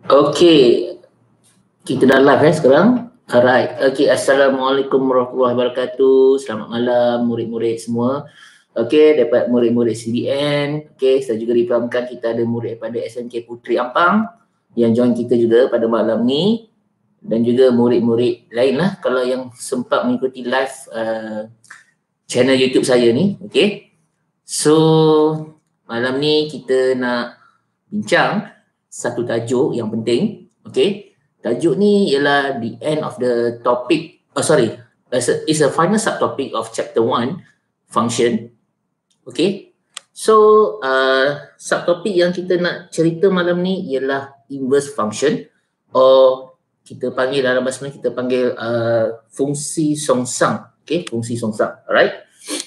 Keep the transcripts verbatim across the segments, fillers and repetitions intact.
Okey, kita dah live eh sekarang. Alright, okey. Assalamualaikum warahmatullahi wabarakatuh. Selamat malam murid-murid semua. Okey, dapat murid-murid C B N. Okey, saya juga difahamkan kita ada murid daripada S M K Puteri Ampang yang join kita juga pada malam ni, dan juga murid-murid lain lah kalau yang sempat mengikuti live uh, channel YouTube saya ni. Okey. So, malam ni kita nak bincang satu tajuk yang penting. Okay, tajuk ni ialah the end of the topic, oh sorry, it's a, it's a final subtopic of chapter one, function. Okay, so uh, subtopic yang kita nak cerita malam ni ialah inverse function, or kita panggil dalam bahasa Melayu kita panggil uh, fungsi songsang. Okay, fungsi songsang. Alright,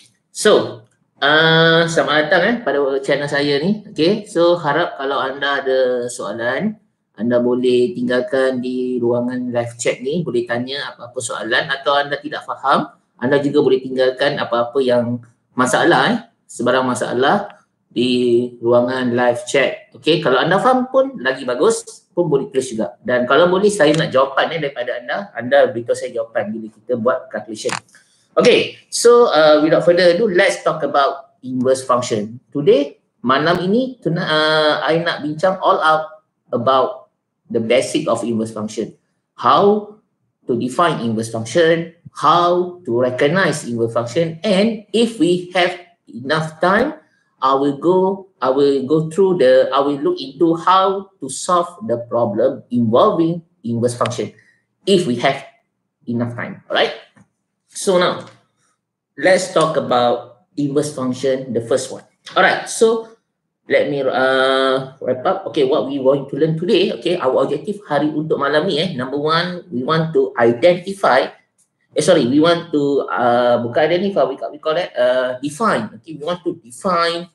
so Uh, selamat datang eh pada channel saya ni. Okay, so harap kalau anda ada soalan, anda boleh tinggalkan di ruangan live chat ni, boleh tanya apa-apa soalan, atau anda tidak faham, anda juga boleh tinggalkan apa-apa yang masalah eh, sebarang masalah di ruangan live chat. Okay, kalau anda faham pun lagi bagus, pun boleh tulis juga. Dan kalau boleh saya nak jawapan eh daripada anda, anda beritahu saya jawapan bila kita buat calculation. Okay, so uh, without further ado, let's talk about inverse function. Today, malam ini, uh, I nak bincang all out about the basic of inverse function. How to define inverse function, how to recognize inverse function, and if we have enough time, I will go, I will go through the, I will look into how to solve the problem involving inverse function, if we have enough time. Alright? So now, let's talk about inverse function, the first one. Alright, so let me uh, wrap up. Okay, what we want to learn today, okay, our objective hari untuk malam ni eh, number one, we want to identify, eh sorry, we want to, uh, bukan identify, we call, we call that uh, define. Okay, we want to define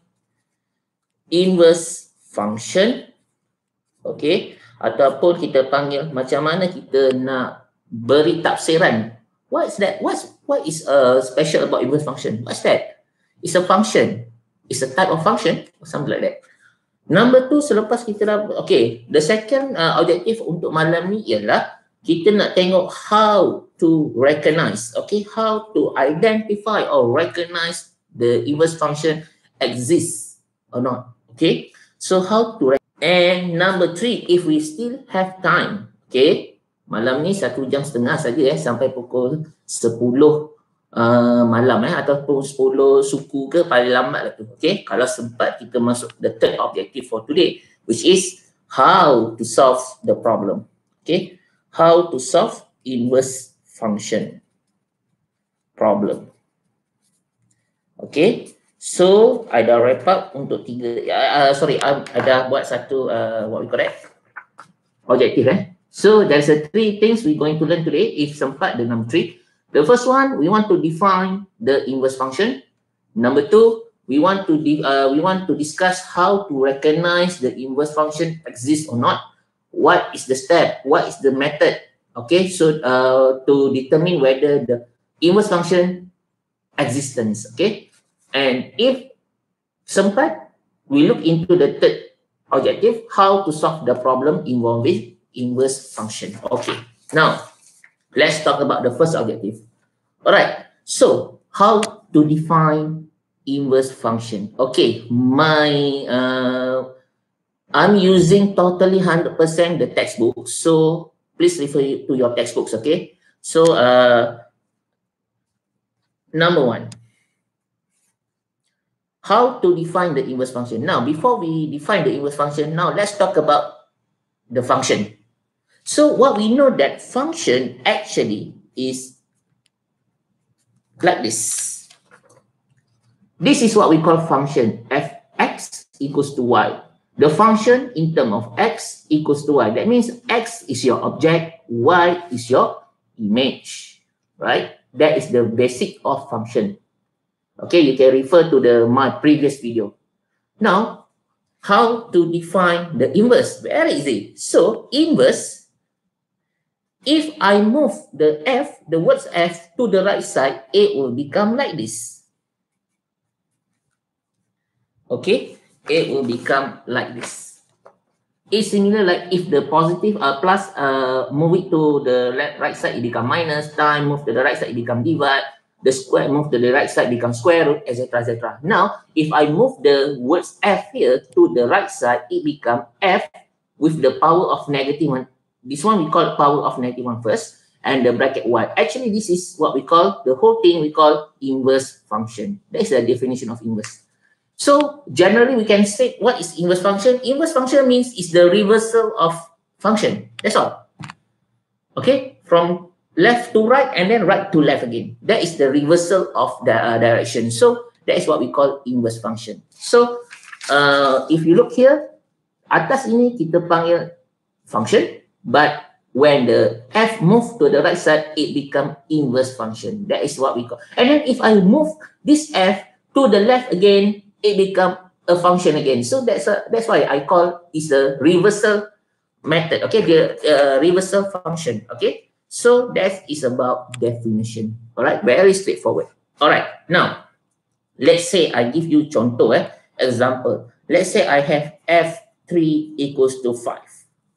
inverse function, okay, ataupun kita panggil macam mana kita nak beri tafsiran. What's that? What's what is uh, special about inverse function? What's that? It's a function. It's a type of function or something like that. Number two, selepas kita dah, okay, the second uh, objective untuk malam ni ialah kita nak tengok how to recognize, okay, how to identify or recognize the inverse function exists or not. Okay, so how to, and number three, if we still have time, okay, malam ni satu jam setengah saja eh, sampai pukul sepuluh uh, malam eh, ataupun sepuluh suku ke paling lambat lah tu. Okay, kalau sempat kita masuk the third objective for today, which is how to solve the problem. Okay, how to solve inverse function problem. Okay, so I dah wrap up untuk tiga, uh, sorry, I, I dah buat satu uh, what we call that, objective eh. So there's a three things we're going to learn today. If sempat, the number three. The first one, we want to define the inverse function. Number two, we want to uh, we want to discuss how to recognize the inverse function exists or not. What is the step? What is the method? Okay, so uh, to determine whether the inverse function existence. Okay, and if sempat, we look into the third objective, how to solve the problem involving inverse function. Okay, now let's talk about the first objective. Alright, so how to define inverse function? Okay, my uh, I'm using totally one hundred percent the textbook, so please refer to your textbooks. Okay, so uh, number one, how to define the inverse function. Now, before we define the inverse function, now let's talk about the function. So what we know that function actually is like this. This is what we call function. Fx equals to y. The function in terms of x equals to y. That means x is your object, y is your image, right? That is the basic of function. Okay, you can refer to the my previous video. Now, how to define the inverse? Very easy. So inverse, if I move the f, the words f to the right side, a will become like this. Okay, a will become like this. is similar like if the positive uh, plus uh, move it to the left, right side, it become minus, time move to the right side, it become divide, the square move to the right side, become square root, etc, etc. Now if I move the words f here to the right side, it become f with the power of negative one. This one we call power of negative one first, and the bracket y. Actually this is what we call, the whole thing we call inverse function. That is the definition of inverse. So generally we can say what is inverse function. Inverse function means is the reversal of function. That's all. Okay, from left to right and then right to left again. That is the reversal of the uh, direction. So that is what we call inverse function. So uh, if you look here, atas ini kita panggil function, but when the f move to the right side, it become inverse function. That is what we call. And then if I move this f to the left again, it become a function again. So that's a, that's why I call is a reversal method. Okay, the uh, reversal function. Okay, so that is about definition. All right, very straightforward. All right, now let's say I give you contoh, eh, example. Let's say I have f three equals to five.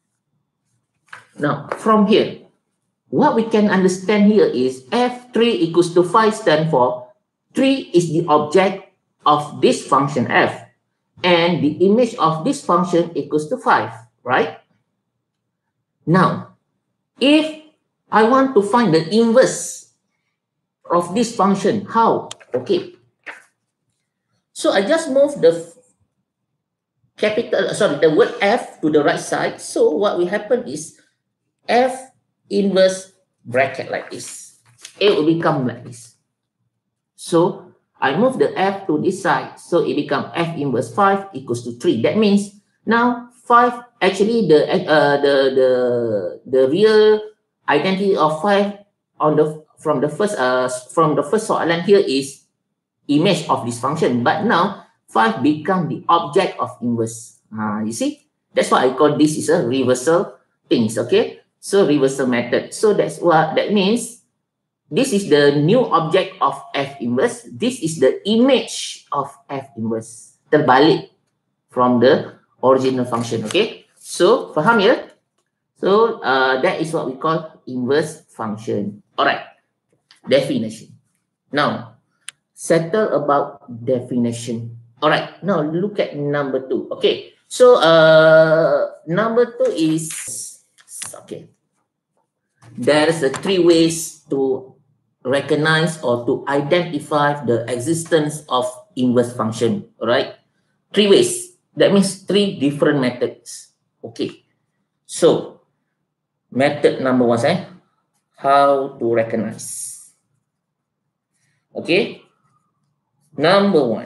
Now from here, what we can understand here is f three equals to five stand for three is the object of this function f, and the image of this function equals to five, right? Now, if I want to find the inverse of this function, how? Okay. So I just move the capital, sorry, the word f to the right side. So what will happen is f inverse bracket like this. It will become like this. So I move the f to this side, so it becomes f inverse five equals to three. That means now five, actually the uh, the the the real identity of five on the from the first uh from the first soalan here is image of this function, but now five become the object of inverse. Uh, you see, that's why I call this is a reversal things. Okay, so reversal method. So that's what that means. This is the new object of f inverse. This is the image of f inverse. Terbalik from the original function. Okay. So, faham ya? So, uh, that is what we call inverse function. Alright. Definition. Now, settle about definition. Alright. Now, look at number two. Okay. So, uh, number two is, okay. There is a three ways to recognize or to identify the existence of inverse function. All right, three ways. That means three different methods. Okay, so method number one, eh? How to recognize. Okay, number one,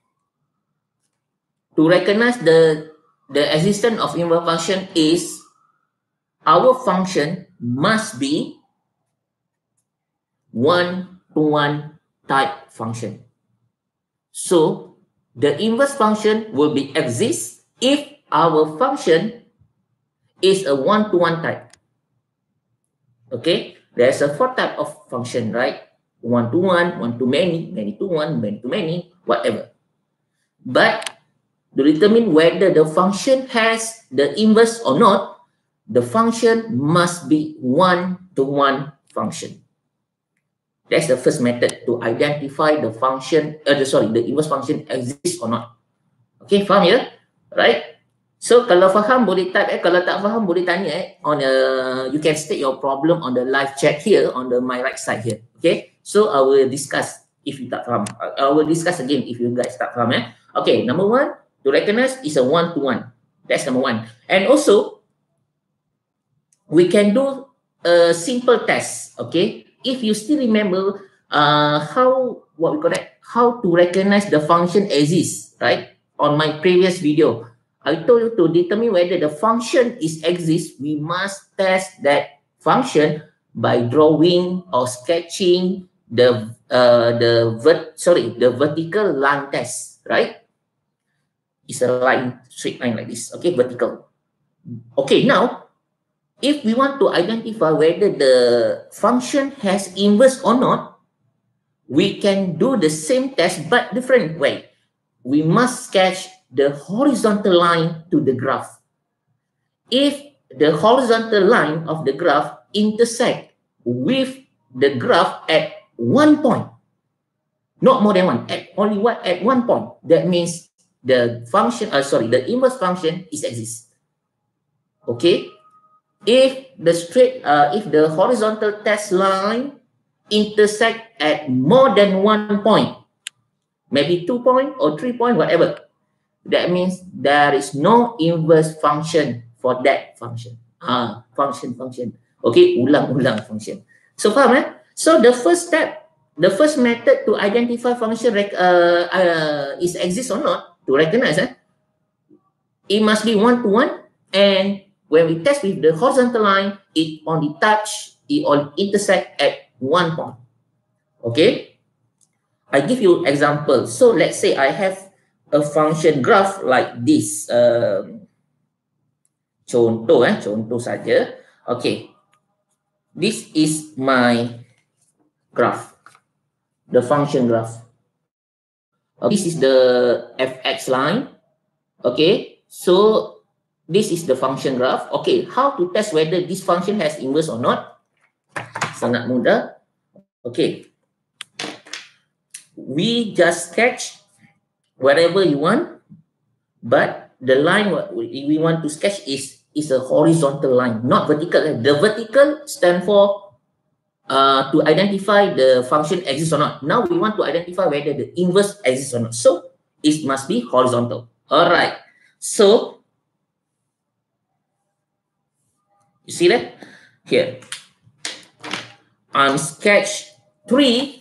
to recognize the the existence of inverse function is our function must be one-to-one type function. So the inverse function will be exist if our function is a one-to-one type. Okay, there's a four type of function, right? One-to-one, one-to-many, many-to-one, many-to-many, whatever. But to determine whether the function has the inverse or not, the function must be one-to-one function. That's the first method to identify the function, uh, the, sorry, the inverse function exists or not. Okay, faham ya? Right? So kalau faham boleh type, eh, kalau tak faham boleh tanya, eh, on a, you can state your problem on the live chat here on the my right side here. Okay, so I will discuss if you tak faham. I will discuss again if you guys tak faham. Eh? Okay, number one, to recognize is a one-to-one. That's number one. And also, we can do a simple test. Okay. If you still remember uh, how, what we call that, how to recognize the function exists, right? On my previous video, I told you to determine whether the function is exists, we must test that function by drawing or sketching the uh, the vert sorry the vertical line test, right? It's a line, straight line like this. Okay, vertical. Okay, now, if we want to identify whether the function has inverse or not, we can do the same test but different way. We must sketch the horizontal line to the graph. if the horizontal line of the graph intersect with the graph at one point, not more than one, at only one at one point, that means the function, uh, sorry, the inverse function is exists. Okay, if the straight, uh, if the horizontal test line intersect at more than one point, maybe two point or three point, whatever, that means there is no inverse function for that function. Ah, function, function. Okay, ulang-ulang function. So faham eh? So the first step, the first method to identify function uh, uh, is exists or not, to recognize eh, it must be one to one, and when we test with the horizontal line, it only touch, it only intersect at one point. Okay, I give you example. So let's say I have a function graph like this. Um, contoh eh, contoh saja. Okay, this is my graph, the function graph. Okay, this is the f(x) line. Okay, so this is the function graph. Okay, how to test whether this function has inverse or not? Sangat mudah. Okay, we just sketch wherever you want, but the line what we want to sketch is is a horizontal line, not vertical. The vertical stand for uh, to identify the function exists or not. Now we want to identify whether the inverse exists or not. So it must be horizontal. All right. So you see that here, I'm sketch three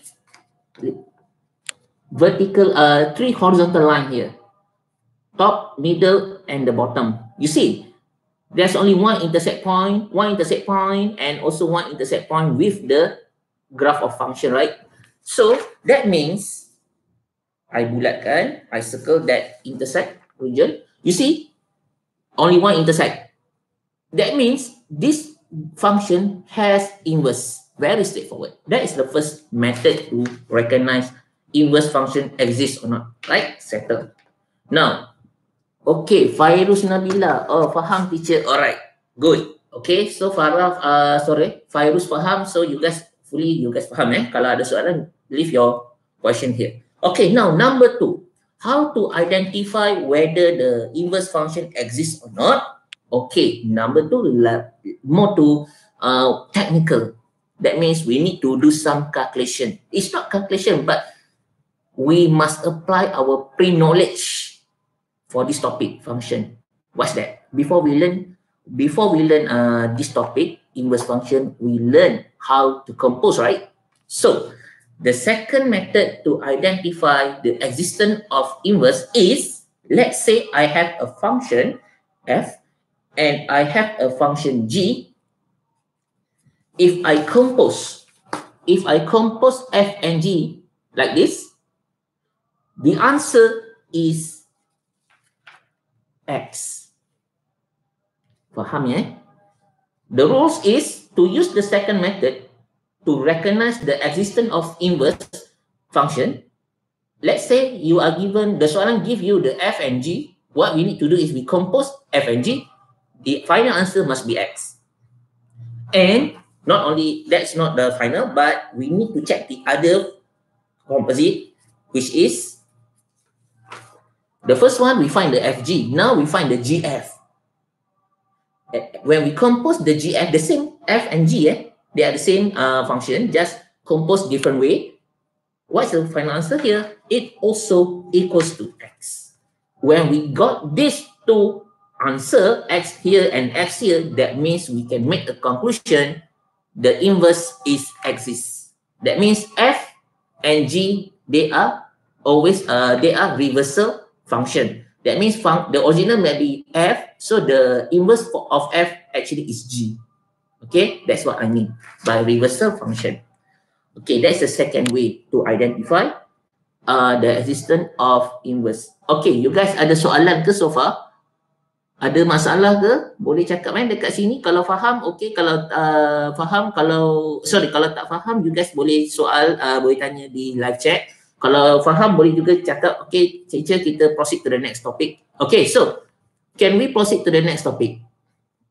vertical, uh, three horizontal line here, top, middle, and the bottom. You see, there's only one intersect point, one intersect point, and also one intersect point with the graph of function, right? So that means I bulatkan, I circle that intersect region. You see, only one intersect. That means this function has inverse. Very straightforward. That is the first method to recognize inverse function exists or not. Right? Settle. Now, okay, Fairuz Nabila. Oh, faham teacher. Alright, good. Okay, so Farah, uh, sorry, Fairuz faham. So you guys fully, you guys faham eh? Kalau ada soalan, leave your question here. Okay, now number two. How to identify whether the inverse function exists or not? Okay, number two, more to uh, technical. That means we need to do some calculation. It's not calculation, but we must apply our pre-knowledge for this topic, function. What's that? Before we learn, before we learn uh, this topic, inverse function, we learn how to compose, right? So the second method to identify the existence of inverse is, let's say I have a function f and I have a function g. If I compose, if I compose f and g like this, the answer is x. Faham ya? The rules is to use the second method to recognize the existence of inverse function. Let's say you are given, the soalan give you the f and g. What we need to do is we compose f and g. The final answer must be x. And not only that's not the final, but we need to check the other composite, which is the first one we find the fg. Now we find the gf. When we compose the gf, the same f and g, eh, they are the same uh, function, just compose different way. What's the final answer here? It also equals to x. When we got these two answer, x here and x here, that means we can make a conclusion the inverse is exists. That means f and g, they are always uh, they are reversal function. That means fun the original may be f, so the inverse of f actually is g. Okay, that's what I mean by reversal function. Okay, that's the second way to identify uh, the existence of inverse. Okay, you guys ada soalan ke so far? Ada masalah ke? Boleh cakap kan dekat sini. Kalau faham, okay. Kalau uh, faham, kalau sorry, kalau tak faham, you guys boleh soal, uh, boleh tanya di live chat. Kalau faham, boleh juga cakap, okay, teacher, kita proceed to the next topic. Okay, so can we proceed to the next topic?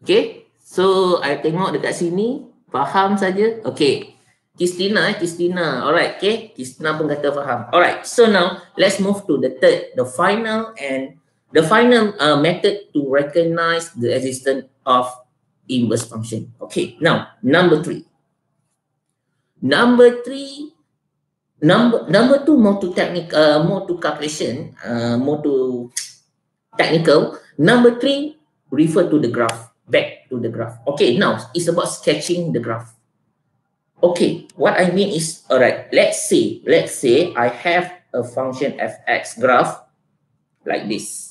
Okay, so I tengok dekat sini, faham saja. Okay, Kristina, eh, Kristina. Alright, okay. Kristina pun kata faham. Alright, so now let's move to the third, the final and the final uh, method to recognize the existence of inverse function. Okay, now number three. Number three, number number two more to technical, uh, more to calculation, uh, more to technical. Number three refer to the graph. Back to the graph. Okay, now it's about sketching the graph. Okay, what I mean is, all right, let's say, let's say I have a function f(x) graph like this.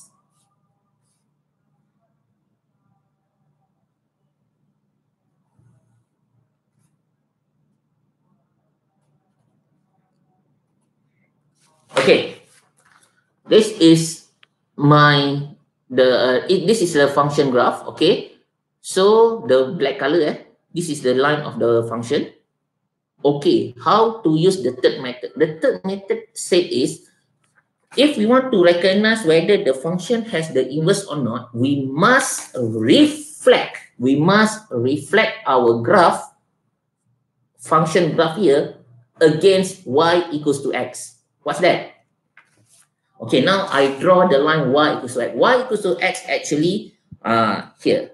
Okay, this is my the uh, it, this is the function graph. Okay, so the black color, eh, this is the line of the function. Okay, how to use the third method? The third method said is, if we want to recognize whether the function has the inverse or not, we must reflect, we must reflect our graph, function graph here, against y equals to x. What's that? Okay, now I draw the line y equals to x. Y equals to x actually, uh, here.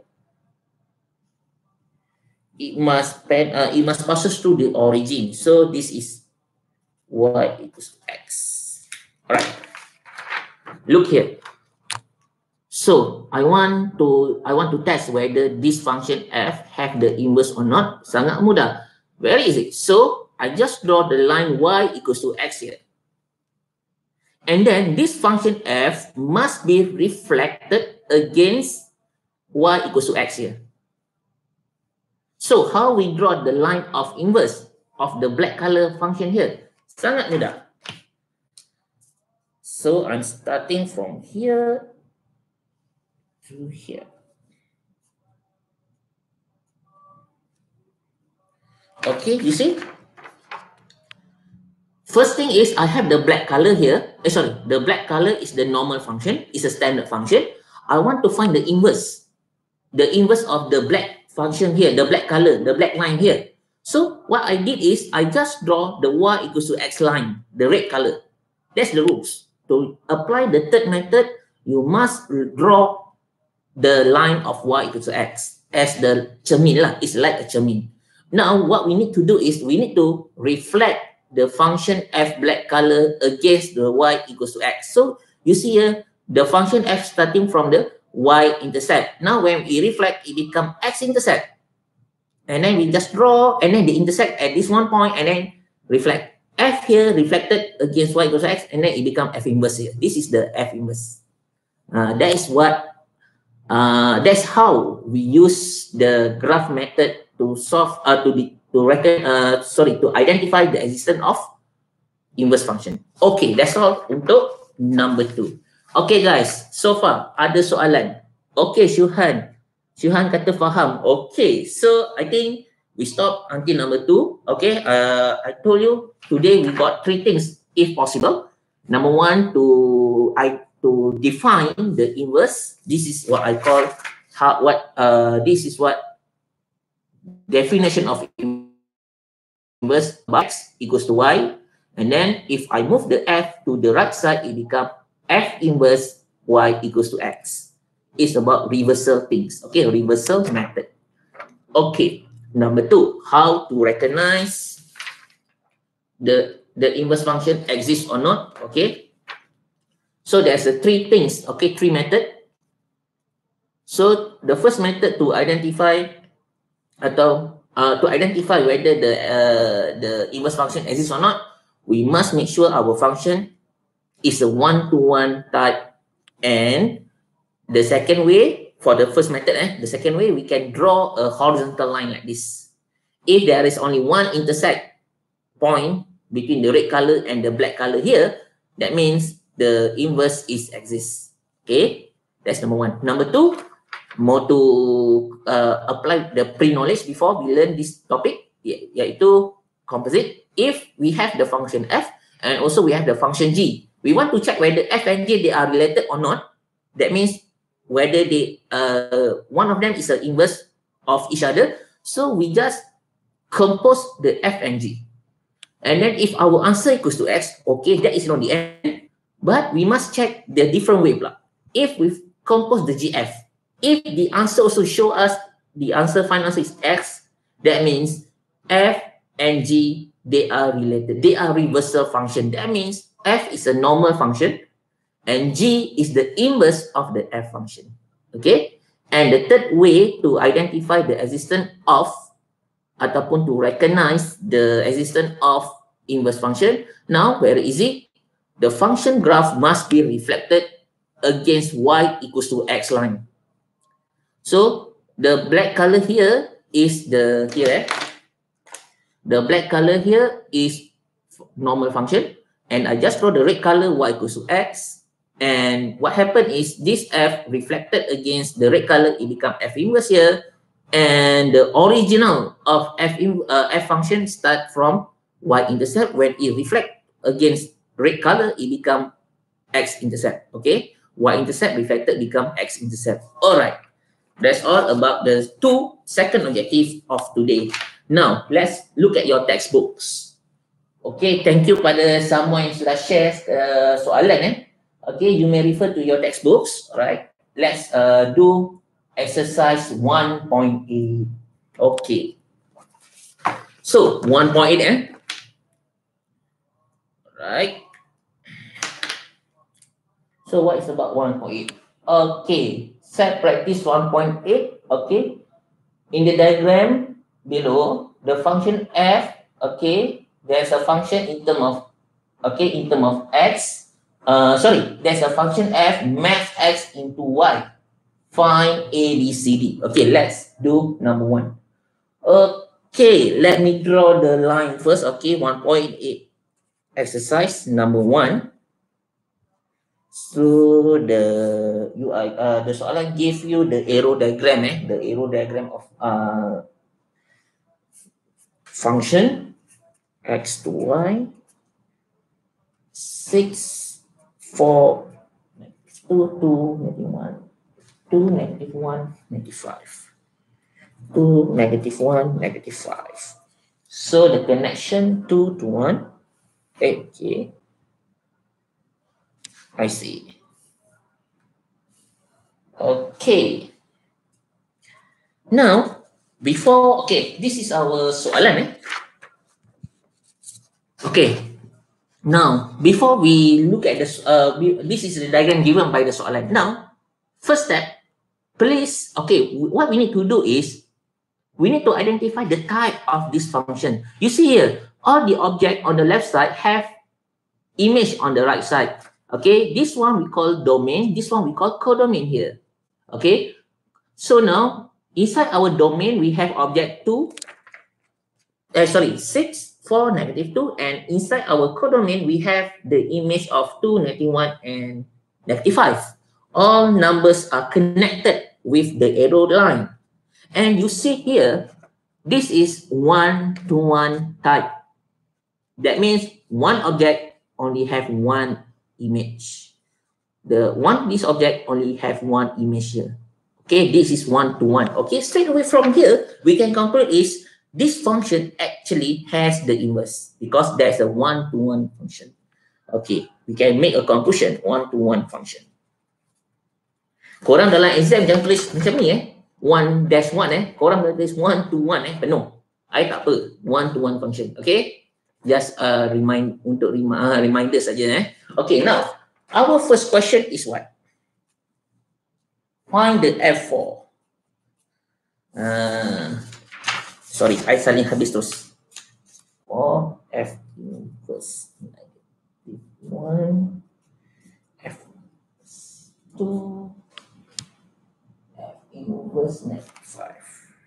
It must uh, it must passes through the origin. So this is y equals to x. All right. Look here. So I want to I want to test whether this function f have the inverse or not. Sangat mudah. Very easy. So I just draw the line y equals to x here. And then this function f must be reflected against y equals to x here. So how we draw the line of inverse of the black color function here? Sangat mudah. So I'm starting from here to here. Okay, you see? First thing is I have the black color here. Eh, sorry, the black color is the normal function. It's a standard function. I want to find the inverse. The inverse of the black function here, the black color, the black line here. So what I did is I just draw the y equals to x line, the red color. That's the rules. To apply the third method, you must draw the line of y equals to x as the cermin lah. It's like a cermin. Now what we need to do is we need to reflect the function f black color against the y equals to x. So you see here, the function f starting from the y-intercept. Now when we reflect, it becomes x-intercept. And then we just draw, and then they intersect at this one point, and then reflect. F here reflected against y equals to x, and then it becomes f inverse here. This is the f inverse. Uh, that is what, uh, that's how we use the graph method to solve, uh, to be, to reckon, uh, sorry, to identify the existence of inverse function. Okay, that's all untuk number two. Okay guys, so far ada soalan? Okay, Syuhan. Syuhan kata faham. Okay, so I think we stop until number two. Okay, uh, I told you today we got three things if possible. Number one, to I to define the inverse. This is what I call how what uh this is what definition of inverse. X equals to y, and then if I move the f to the right side, it becomes f inverse y equals to x. It's about reversal things. Okay, reversal method. Okay, number two, how to recognize the the inverse function exists or not. Okay, so there's a three things. Okay, three method. So the first method to identify atau uh, to identify whether the uh, the inverse function exists or not, we must make sure our function is a one-to-one type. And the second way, for the first method, eh, the second way, we can draw a horizontal line like this. If there is only one intersect point between the red color and the black color here, that means the inverse is exists. Okay, that's number one. Number two, more to uh, apply the pre-knowledge before we learn this topic, yaitu composite. If we have the function f and also we have the function g, we want to check whether f and g they are related or not. That means whether they uh, one of them is an inverse of each other. So we just compose the f and g. And then if our answer equals to x, okay, that is not the end. But we must check the different way. If we compose the gf, if the answer also show us the answer, final answer is x, that means f and g, they are related. They are reversal function. That means f is a normal function and g is the inverse of the f function. Okay? And the third way to identify the existence of ataupun to recognize the existence of inverse function, now very easy. The function graph must be reflected against y equals to x line. So the black color here is the here eh? The black color here is normal function, and I just draw the red color y equals to x. And what happened is this f reflected against the red color, it become f inverse here, and the original of f in, uh, f function start from y-intercept. When it reflect against red color, it become x-intercept. Okay, y-intercept reflected become x-intercept. All right, that's all about the two second objective of today. Now let's look at your textbooks. Okay, thank you pada semua yang sudah share uh, soalan eh. Okay, you may refer to your textbooks. All right, let's uh, do exercise one point eight. Okay. So one point eight eh. Right. So what is about one point eight? Okay. Set practice one point eight. Okay. In the diagram below, the function f, okay, there's a function in term of, okay, in term of x. Uh, sorry, there's a function f math x into y. Find A, B, C, D. Okay, let's do number one. Okay, let me draw the line first. Okay, one point eight. Exercise number one. So the you are uh, the soalan give you the arrow diagram, eh? The arrow diagram of uh function x to y, six, four, two, two, negative one, two, negative one, negative five, two, negative one, negative five. So the connection two to one. Okay, I see. Okay. Now, before, okay, this is our soalan eh. Okay. Now, before we look at this, uh, we, this is the diagram given by the soalan. Now, first step, please, okay, what we need to do is, we need to identify the type of this function. You see here, all the object on the left side have image on the right side. Okay, this one we call domain, this one we call codomain here. Okay, so now, inside our domain, we have object two, uh, sorry, six, four, negative two, and inside our codomain, we have the image of two, negative one, and negative five. All numbers are connected with the arrow line. And you see here, this is one-to-one type. That means one object only have one image. The one, this object only have one image here. Okay, this is one-to-one. Okay, straight away from here, we can conclude is this function actually has the inverse because there's a one-to-one function. Okay, we can make a conclusion, one-to-one function. Korang dalam exam jangan tulis macam ni eh. One dash one eh. Korang tulis one-to-one eh. Penuh. I tak apa. One-to-one function. Okay. Just uh, remind untuk rem uh, reminder saja eh. Okay, now our first question is what? Find the F four. Uh, sorry, I saling habis terus. For F inverse negative one, F two, F inverse negative five,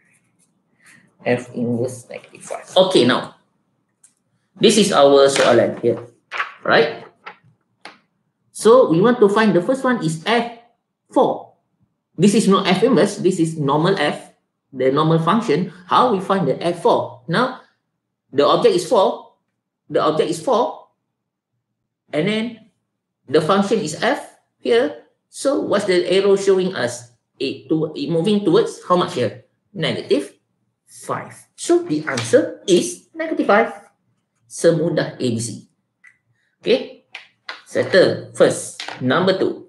F inverse negative five. Okay, now this is our soalan here, right? So we want to find the first one is F four. This is not F inverse, this is normal F, the normal function. How we find the F four? Now, the object is four, the object is four, and then the function is F here. So what's the arrow showing us? It, to, it moving towards how much here? Negative five. So the answer is negative five. Semudah A B C. Okay. Settle first. Number two.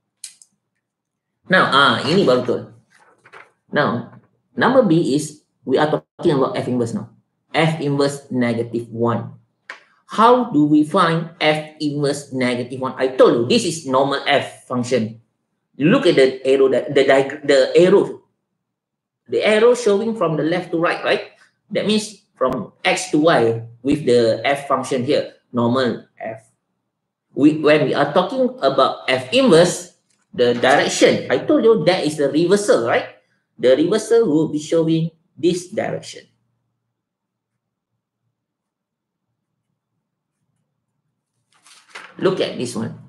Now, ah, ini baru betul. Now, number B is, we are talking about F inverse now. F inverse negative one. How do we find F inverse negative one? I told you, this is normal F function. Look at the arrow, the, the, the arrow. The arrow showing from the left to right, right? That means from X to Y with the F function here, normal F. We, when we are talking about F inverse, the direction, I told you that is the reversal, right? The reversal will be showing this direction. Look at this one.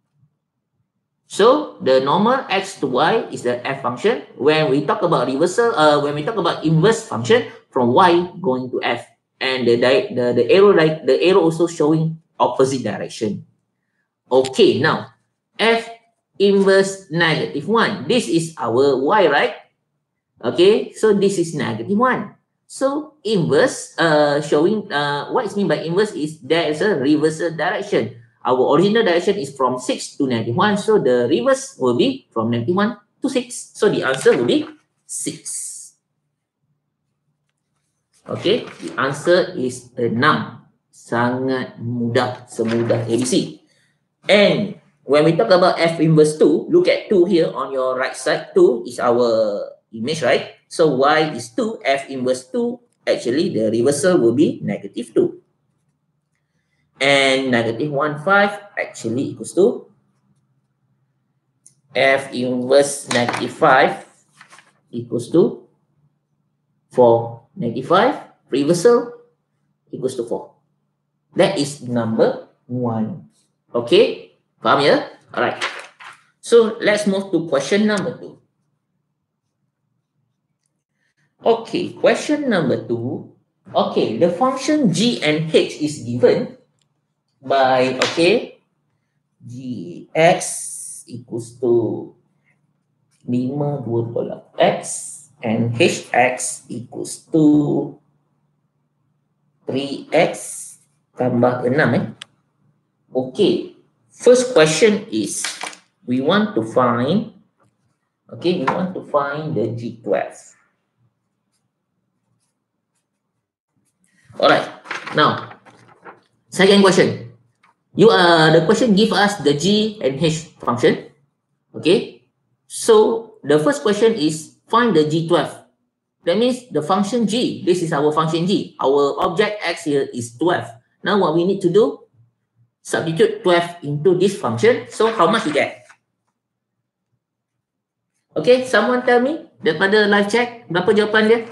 So the normal X to Y is the F function. When we talk about reversal, uh, when we talk about inverse function, from Y going to F, and the the, the arrow like the arrow also showing opposite direction. Okay, now F inverse negative one. This is our Y, right? Okay, so this is negative one. So inverse, uh, showing uh, what is mean by inverse is there is a reversal direction. Our original direction is from six to negative one, so the reverse will be from negative one to six. So the answer will be six. Okay, the answer is enam. Sangat mudah, semudah A B C. And when we talk about F inverse two, look at two here on your right side. two is our image, right? So Y is two, F inverse two, actually the reversal will be negative two. And negative one, five actually equals to F inverse negative five equals to four. Negative five, reversal equals to four. That is number one. Okay, faham ya? Alright. So let's move to question number two. Okay, question number two. Okay, the function G and H is given by, okay, G X equals to lima, dua tolak X and H X equals to three X tambah enam eh. Okay, first question is we want to find, okay, we want to find the G twelve. Alright, now second question. You uh the question give us the G and H function. Okay, so the first question is find the G twelve. That means the function G. This is our function G. Our object X here is twelve. Now what we need to do? Substitute twelve into this function. So how much you get? Okay, someone tell me daripada live chat berapa jawapan dia?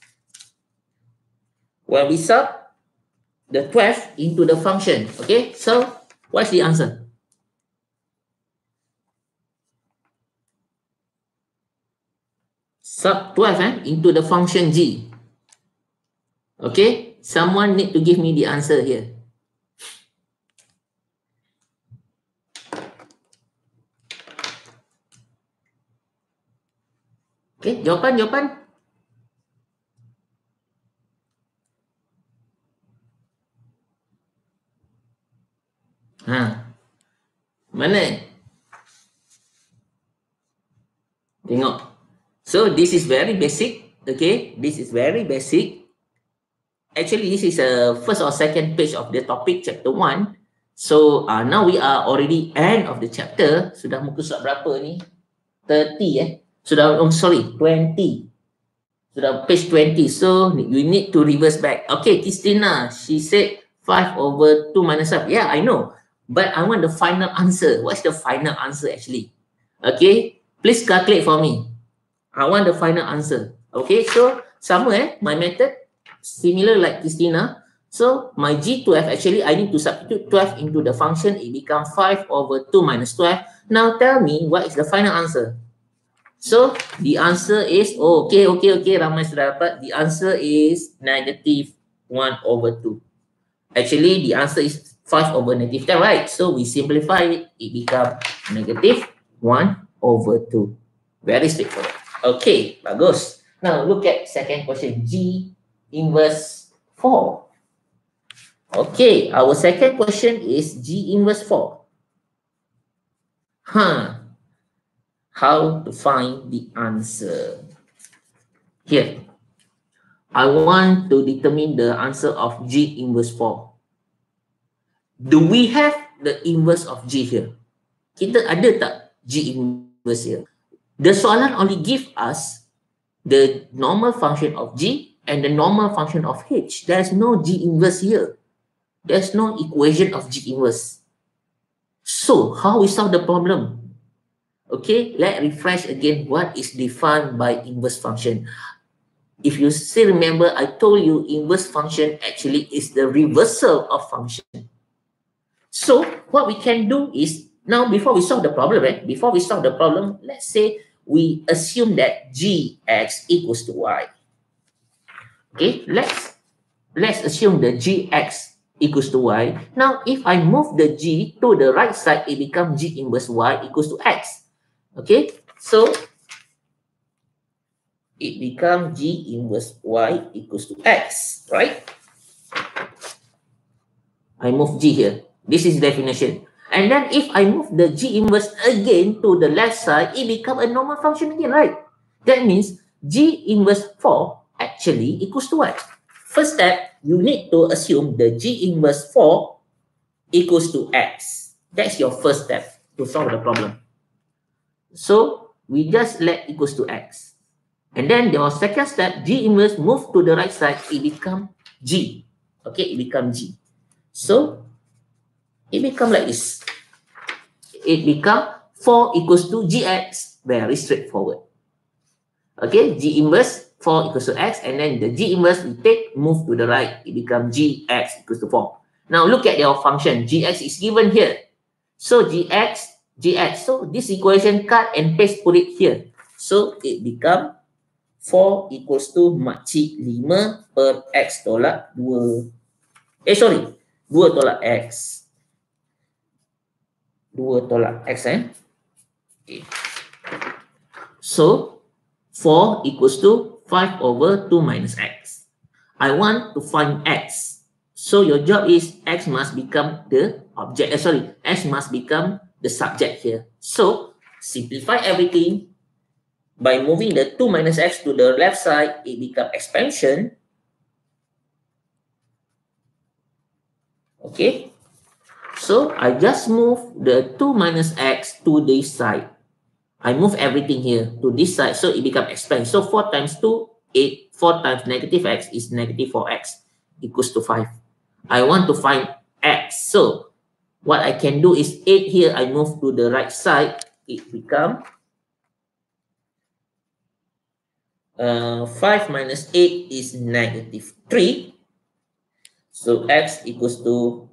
When we sub the twelve into the function. Okay, so what's the answer? Sub twelve eh, into the function G. Okay, someone need to give me the answer here. Okay, jawapan, jawapan. Ha. Mana? Tengok. So this is very basic. Okay, this is very basic. Actually, this is a first or second page of the topic chapter one. So uh, now we are already end of the chapter. Sudah muka surat berapa ni? thirty eh. Sudah, oh sorry, twenty. Sudah page twenty. So you need to reverse back. Okay, Christina, she said five over two minus five. Yeah, I know. But I want the final answer. What's the final answer actually? Okay, please calculate for me. I want the final answer. Okay, so sama eh, my method similar like Christina. So my G twelve actually I need to substitute twelve into the function. It becomes five over two minus twelve. Now tell me what is the final answer. So the answer is, oh, okay, okay, okay, ramai sudah dapat. The answer is negative one over two. Actually, the answer is five over negative ten, right? So we simplify it, it becomes negative one over two. Very straightforward. Okay, bagus. Now look at second question, G inverse four. Okay, our second question is G inverse four. Huh. How to find the answer? Here, I want to determine the answer of G inverse four. Do we have the inverse of G here? Kita ada tak G inverse here? The soalan only give us the normal function of G and the normal function of H. There's no G inverse here. There's no equation of G inverse. So, how we solve the problem? Okay, let's refresh again what is defined by inverse function. If you still remember, I told you inverse function actually is the reversal of function. So, what we can do is, now before we solve the problem, right? Before we solve the problem, let's say we assume that Gx equals to Y. Okay, let's, let's assume the Gx equals to Y. Now, if I move the G to the right side, it becomes G inverse Y equals to X. Okay, so it becomes G inverse Y equals to X, right? I move G here. This is definition. And then if I move the G inverse again to the left side, it becomes a normal function again, right? That means G inverse four actually equals to what? First step, you need to assume the G inverse four equals to X. That's your first step to solve the problem. So we just let equals to X. And then your second step, G inverse move to the right side, it become G. Okay, it become G. So it become like this. It become four equals to Gx. Very straightforward. Okay, G inverse four equals to X, and then the G inverse we take, move to the right, it becomes Gx equals to four. Now look at your function. Gx is given here. So Gx, Gx. So this equation, cut and paste, put it here. So it become four equals to makcik lima per X tolak dua. Eh sorry, dua tolak X. dua tolak X, eh? Okay. So, four equals to five over two minus X. I want to find X. So, your job is X must become the object. Eh, sorry, X must become the subject here. So, simplify everything. By moving the two minus X to the left side, it becomes expansion. Okay. So, I just move the two minus X to this side. I move everything here to this side. So, it becomes expand. So, four times two, eight. four times negative X is negative four X equals to five. I want to find X. So, what I can do is eight here. I move to the right side. It becomes uh, five minus eight is negative three. So, X equals to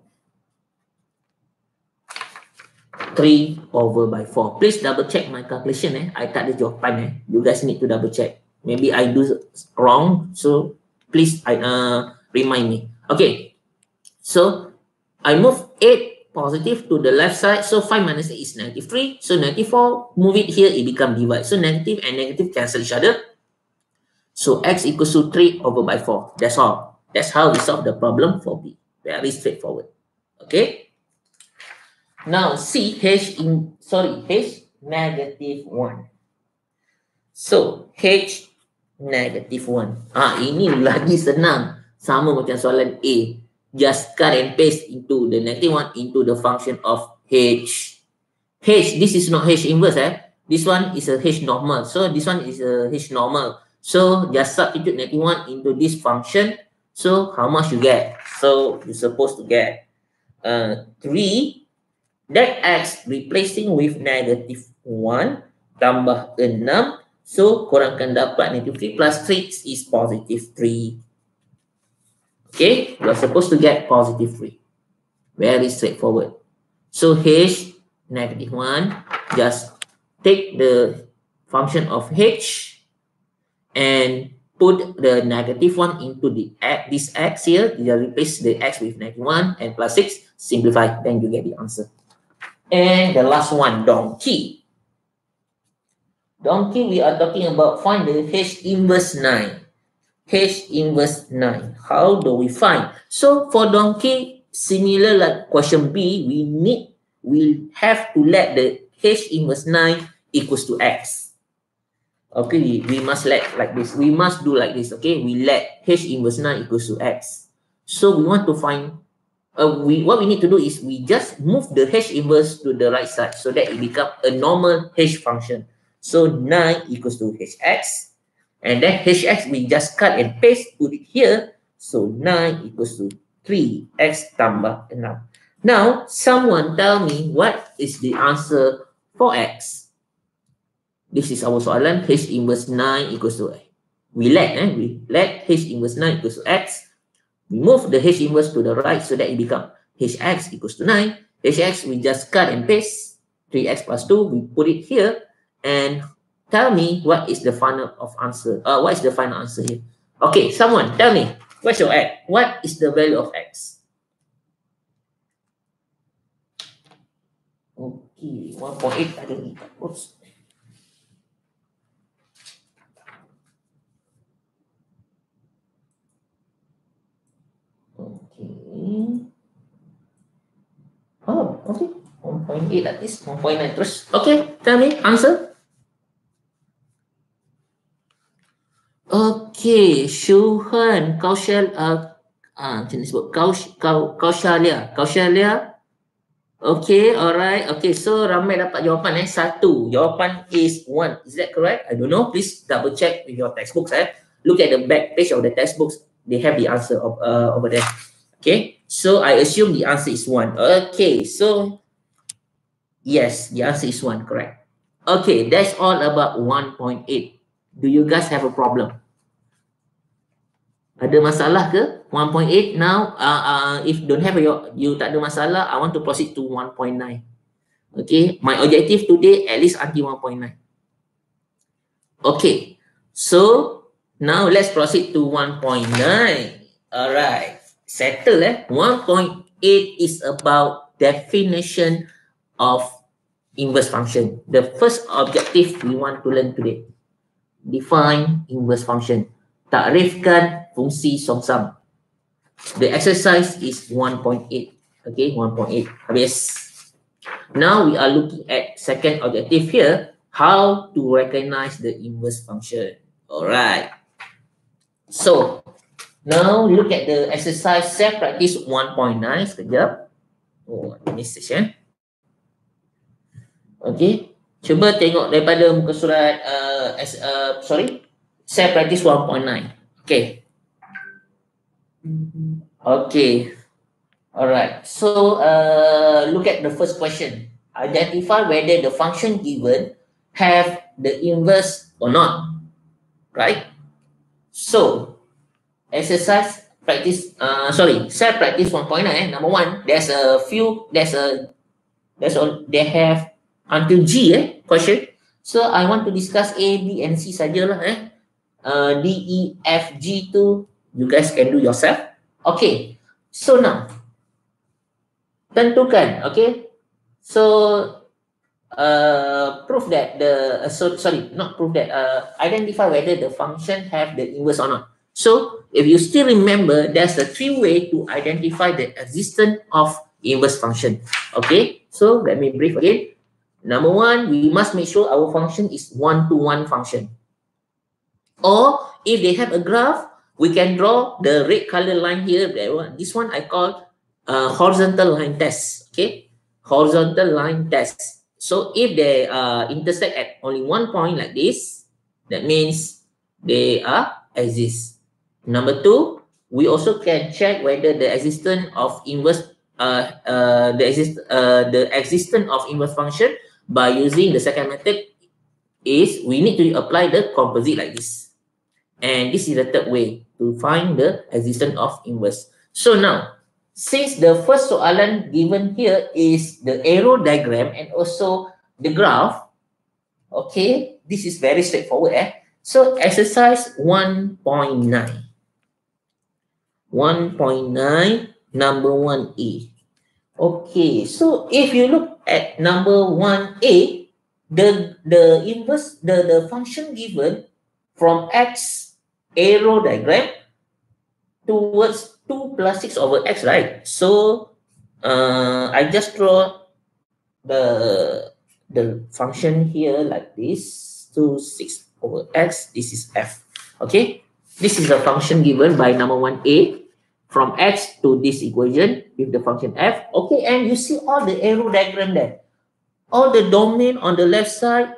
three over by four. Please double check my calculation. Eh? I tak ada jawapan. Eh? You guys need to double check. Maybe I do wrong. So please I, uh, remind me. Okay. So I move eight positive to the left side. So five minus eight is negative three. So negative four. Move it here. It becomes divide. So negative and negative cancel each other. So X equals to three over by four. That's all. That's how we solve the problem for B. Very straightforward. Okay. Now, C, H in, sorry, H negative one. So, H negative one. Ah, ini lagi senang. Sama macam soalan A. Just cut and paste into the negative one into the function of H. H, this is not H inverse, eh? This one is a H normal. So, this one is a H normal. So, just substitute negative one into this function. So, how much you get? So, you're supposed to get uh, three. That X replacing with negative one tambah enam. So, korang akan dapat negative three plus three is positive three. Okay, you are supposed to get positive three. Very straightforward. So, H negative one, just take the function of H and put the negative one into the this X here. You replace the X with negative one and plus six. Simplify, then you get the answer. And the last one, donkey. Donkey, we are talking about find the H inverse nine. H inverse nine. How do we find? So for donkey, similar like question B, we need, we have to let the H inverse nine equals to X. Okay, we, we must let like this. We must do like this, okay? We let H inverse nine equals to X. So we want to find, uh, we what we need to do is we just move the H inverse to the right side so that it becomes a normal H function. So nine equals to Hx, and then Hx we just cut and paste, put it here. So nine equals to three x tambah enam. Now, someone tell me what is the answer for x. This is our soalan. H inverse nine equals to, we let, eh, we let H inverse nine equals to x. We move the H inverse to the right so that it becomes Hx equals to nine. Hx we just cut and paste, three x plus two, we put it here, and tell me what is the final of answer. Uh, what is the final answer here? Okay, someone tell me, what's your x? What is the value of x? Okay, one point eight, I don't need that. Oops. Okay. Oh, okay. one point eight at least, one point nine terus. Okay, tell me, answer. Okay, Shuhan, Kaushal, uh, ah, macam ni sebut, Kaush, Kau, Kaushalia, Kaushalia. Okay, alright. Okay, so ramai dapat jawapan eh. Satu, jawapan is one. Is that correct? I don't know. Please double check with your textbooks eh. Look at the back page of the textbooks. They have the answer of, uh, over there. Okay, so I assume the answer is one. Okay, so yes, the answer is one, correct. Okay, that's all about one point eight. Do you guys have a problem? Ada masalah ke? one point eight now, uh, uh, if don't have your, you tak ada masalah, I want to proceed to one point nine. Okay, my objective today at least until one point nine. Okay, so now let's proceed to one point nine. Alright, settle eh. one point eight is about definition of inverse function. The first objective we want to learn today. Define inverse function. Takrifkan fungsi songsam. The exercise is one point eight. Okay, one point eight. Habis. Now we are looking at second objective here. How to recognize the inverse function. Alright. So, now look at the exercise self-practice one point nine. Sekejap. Oh, ada message eh. Okay. Cuba tengok daripada muka surat, uh, as, uh, sorry, self-practice one point nine. Okay. Okay. Alright. So, uh, look at the first question. Identify whether the function given have the inverse or not. Right? So, exercise practice, uh, sorry, self-practice one point nine. Eh? Number one, there's a few, there's a, there's all, they have until G, eh, question. So, I want to discuss A, B, and C sajalah, eh. Uh, D, E, F, G tu, you guys can do yourself. Okay. So, now, tentukan, okay. So, uh, prove that the, uh, so, sorry, not prove that, uh, identify whether the function have the inverse or not. So, if you still remember, there's a three way to identify the existence of inverse function. Okay, so let me brief again. Number one, we must make sure our function is one-to-one function. Or, if they have a graph, we can draw the red color line here. This one I call uh, horizontal line test. Okay, horizontal line test. So, if they uh, intersect at only one point like this, that means they are exist. Number two, we also can check whether the existence of inverse, uh, uh, the exist, uh, the existence of inverse function by using the second method is we need to apply the composite like this, and this is the third way to find the existence of inverse. So now, since the first soalan given here is the arrow diagram and also the graph, okay, this is very straightforward. Eh? So exercise one point nine. one point nine, number one A. Okay, so if you look at number one A, the the inverse the the function given from x arrow diagram towards two plus six over x, right? So uh, I just draw the the function here like this, two six over x. This is f. Okay, this is a function given by number one a from x to this equation with the function f. Okay, and you see all the arrow diagram there, all the domain on the left side,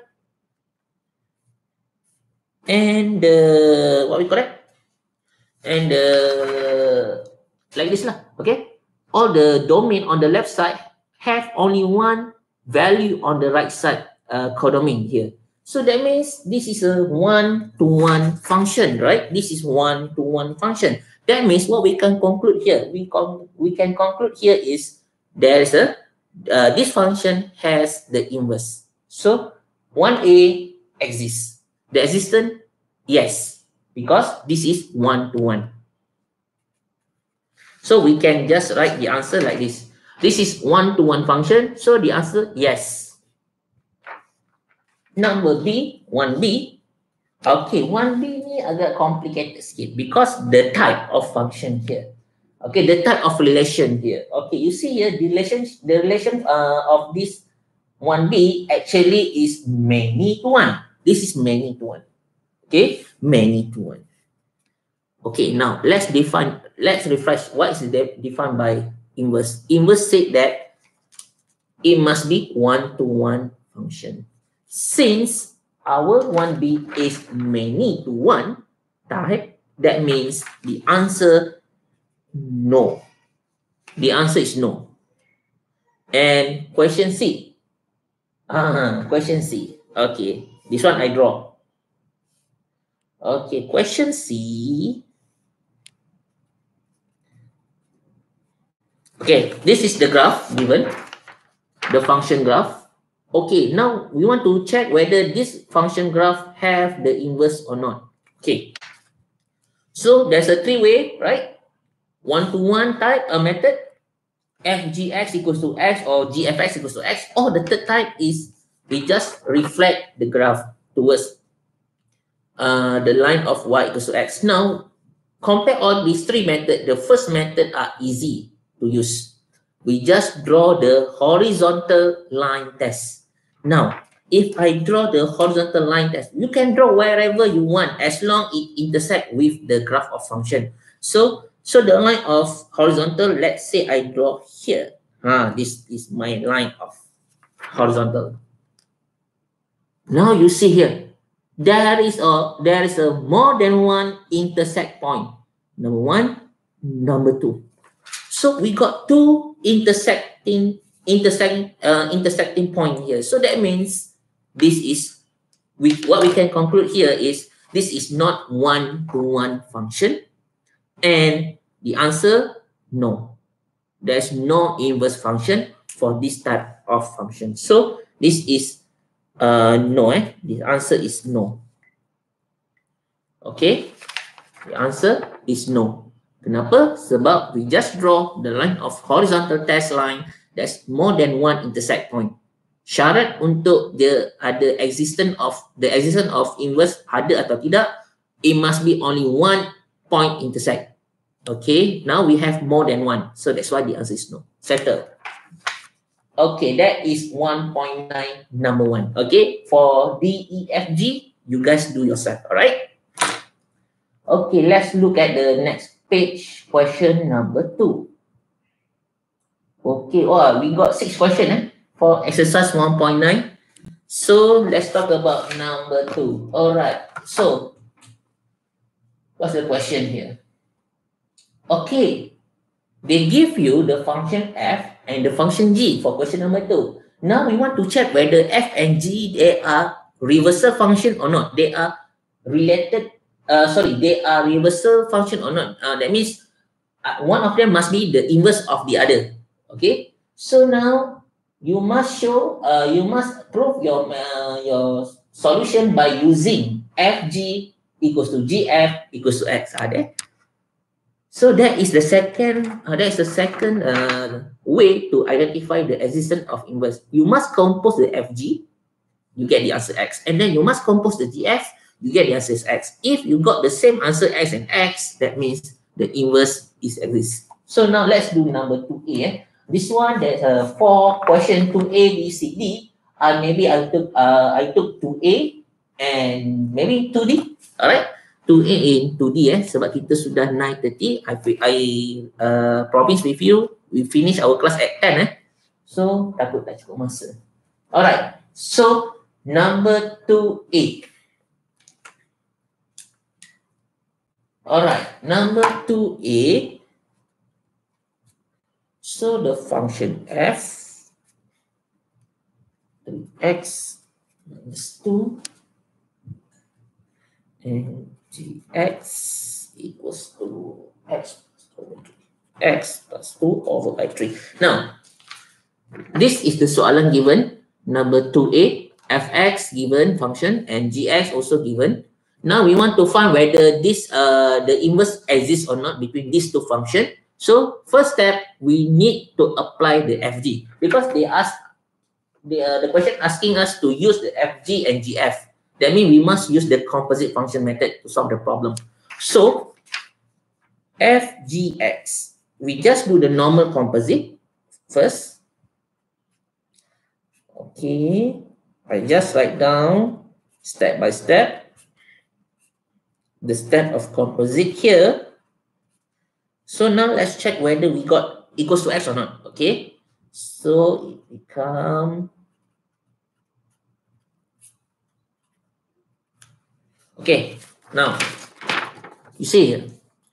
and the what we call it, and the like this lah. Okay, all the domain on the left side have only one value on the right side uh, codomain here. So that means this is a one-to-one function, right? This is one-to-one function. That means what we can conclude here, we con we can conclude here is there is a uh, this function has the inverse. So one a exists. The existence, yes, because this is one-to-one. So we can just write the answer like this. This is one-to-one function, so the answer yes. Number B, one B. Okay, one B ni agak complicated sikit because the type of function here. Okay, the type of relation here. Okay, you see here the relation the relation uh, of this one B actually is many to one. This is many to one. Okay, many to one. Okay, now let's define, let's refresh what is de defined by inverse. Inverse said that it must be one-to-one function. Since our one B is many to one type, that means the answer no. The answer is no. And question C. Ah, question C. Okay, this one I draw. Okay, question C. Okay, this is the graph given, the function graph. Okay, now we want to check whether this function graph have the inverse or not. Okay, so there's a three-way, right? One-to-one type, a method, f g x equals to x or g f x equals to x. Or the third type is we just reflect the graph towards uh, the line of y equals to x. Now, compare all these three methods. The first method are easy to use. We just draw the horizontal line test. Now, if I draw the horizontal line test, you can draw wherever you want as long it intersect with the graph of function. So, so the line of horizontal, let's say I draw here. Ah, this is my line of horizontal. Now you see here, there is a there is a more than one intersect point. Number one, number two. So we got two intersecting intersecting uh, intersecting point here. So that means this is we what we can conclude here is this is not one-to-one function, and the answer no. There's no inverse function for this type of function. So this is uh, no. Eh? The answer is no. Okay, the answer is no. Kenapa? Sebab we just draw the line of horizontal test line. There's more than one intersect point. Syarat untuk the ada existence of the existence of inverse ada atau tidak, it must be only one point intersect. Okay, now we have more than one, so that's why the answer is no. Settle. Okay, that is one point nine number one. Okay, for D, E, F, G, you guys do yourself. All right. Okay, let's look at the next page. Question number two. Okay, oh, we got six questions eh, for exercise one point nine. So let's talk about number two. All right. So what's the question here? Okay, they give you the function f and the function g for question number two. Now we want to check whether f and g they are reversal function or not. They are related. Uh, sorry, they are reversal function or not. Uh, that means uh, one of them must be the inverse of the other. Okay, so now you must show, uh, you must prove your uh, your solution by using f g equals to g f equals to x. Are there? So that is the second. Uh, that is the second uh, way to identify the existence of inverse. You must compose the f g you get the answer x. And then you must compose the G F, you get the answer is x. If you got the same answer x and x, that means the inverse is exists. So now let's do number two A. Eh? This one, there's a four question two A, B, C, D. Uh, maybe I took uh, I took two A and maybe two D. Alright, two A in two D eh. Sebab kita sudah nine thirty. I I uh, promise with you, we finish our class at ten eh. So takut tak cukup masa. Alright, so number two A. Alright, number two A. So the function f three x minus two and gx equals to x over three. X plus two over by three. Now, this is the soalan given, number two A, fx given function and gx also given. Now we want to find whether this uh the inverse exists or not between these two functions. So first step, we need to apply the F G because they ask the uh, the question asking us to use the F G and G F. That means we must use the composite function method to solve the problem. So F G X, we just do the normal composite first. Okay, I just write down step by step the step of composite here. So now let's check whether we got equals to x or not. Okay, so it become okay. Now you see here,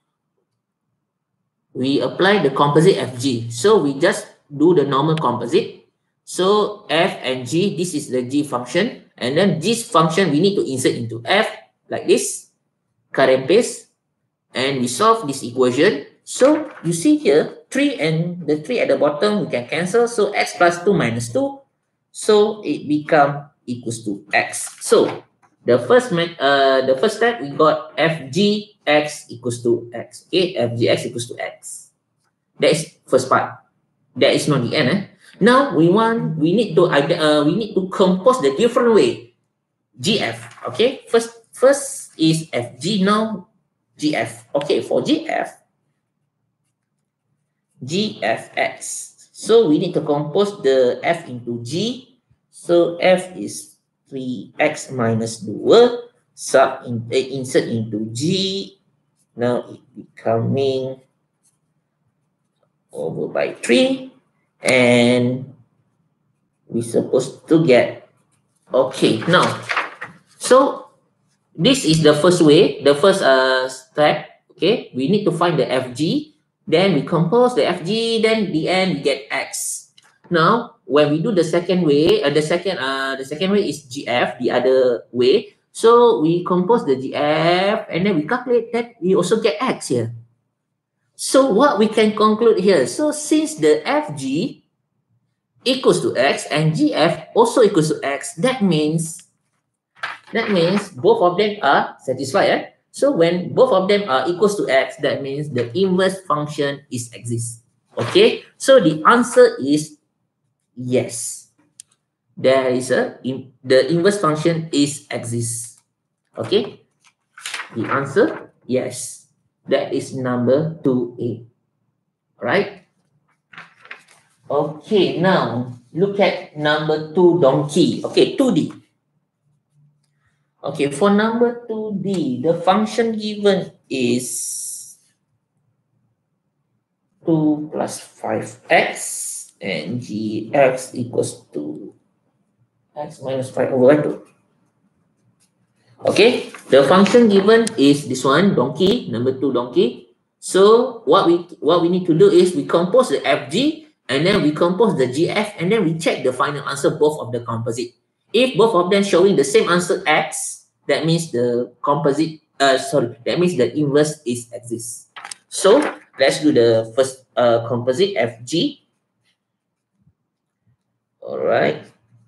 we apply the composite F G. So we just do the normal composite. So f and g, this is the g function, and then this function we need to insert into f like this, cut and paste, and we solve this equation. So you see here, three and the three at the bottom, we can cancel. So x plus two minus two. So it become equals to x. So the first uh, the first step, we got f g x equals to x. Okay, f g x equals to x. That is first part. That is not the end. Eh? Now we want, we need to uh, we need to compose the different way. G F. Okay, first first is f g, now G F. Okay, for G F, G F X. So we need to compose the f into g. So f is three x minus two. Sub in, uh, insert into g. Now it becoming over by three. And we supposed to get, okay, now, so this is the first way, the first uh, step. Okay, we need to find the F G. Then we compose the F G, then the end we get x. Now, when we do the second way, uh, the second uh, the second way is G F, the other way. So we compose the G F, and then we calculate that we also get x here. So what we can conclude here? So since the F G equals to x and G F also equals to x, that means that means both of them are satisfied. Eh? So when both of them are equals to x, that means the inverse function is exists. Okay, so the answer is yes. There is a in, the inverse function is exists. Okay, the answer yes. That is number two A. Right? Okay, now look at number two donkey. Okay, two D. Okay, for number two D, the function given is two plus five x and gx equals to x minus five over two. Okay, the function given is this one, donkey, number two donkey. So what we what we need to do is we compose the F G and then we compose the G F and then we check the final answer both of the composite. If both of them showing the same answer x, that means the composite uh sorry, that means the inverse is exists. So let's do the first uh composite F G. All right.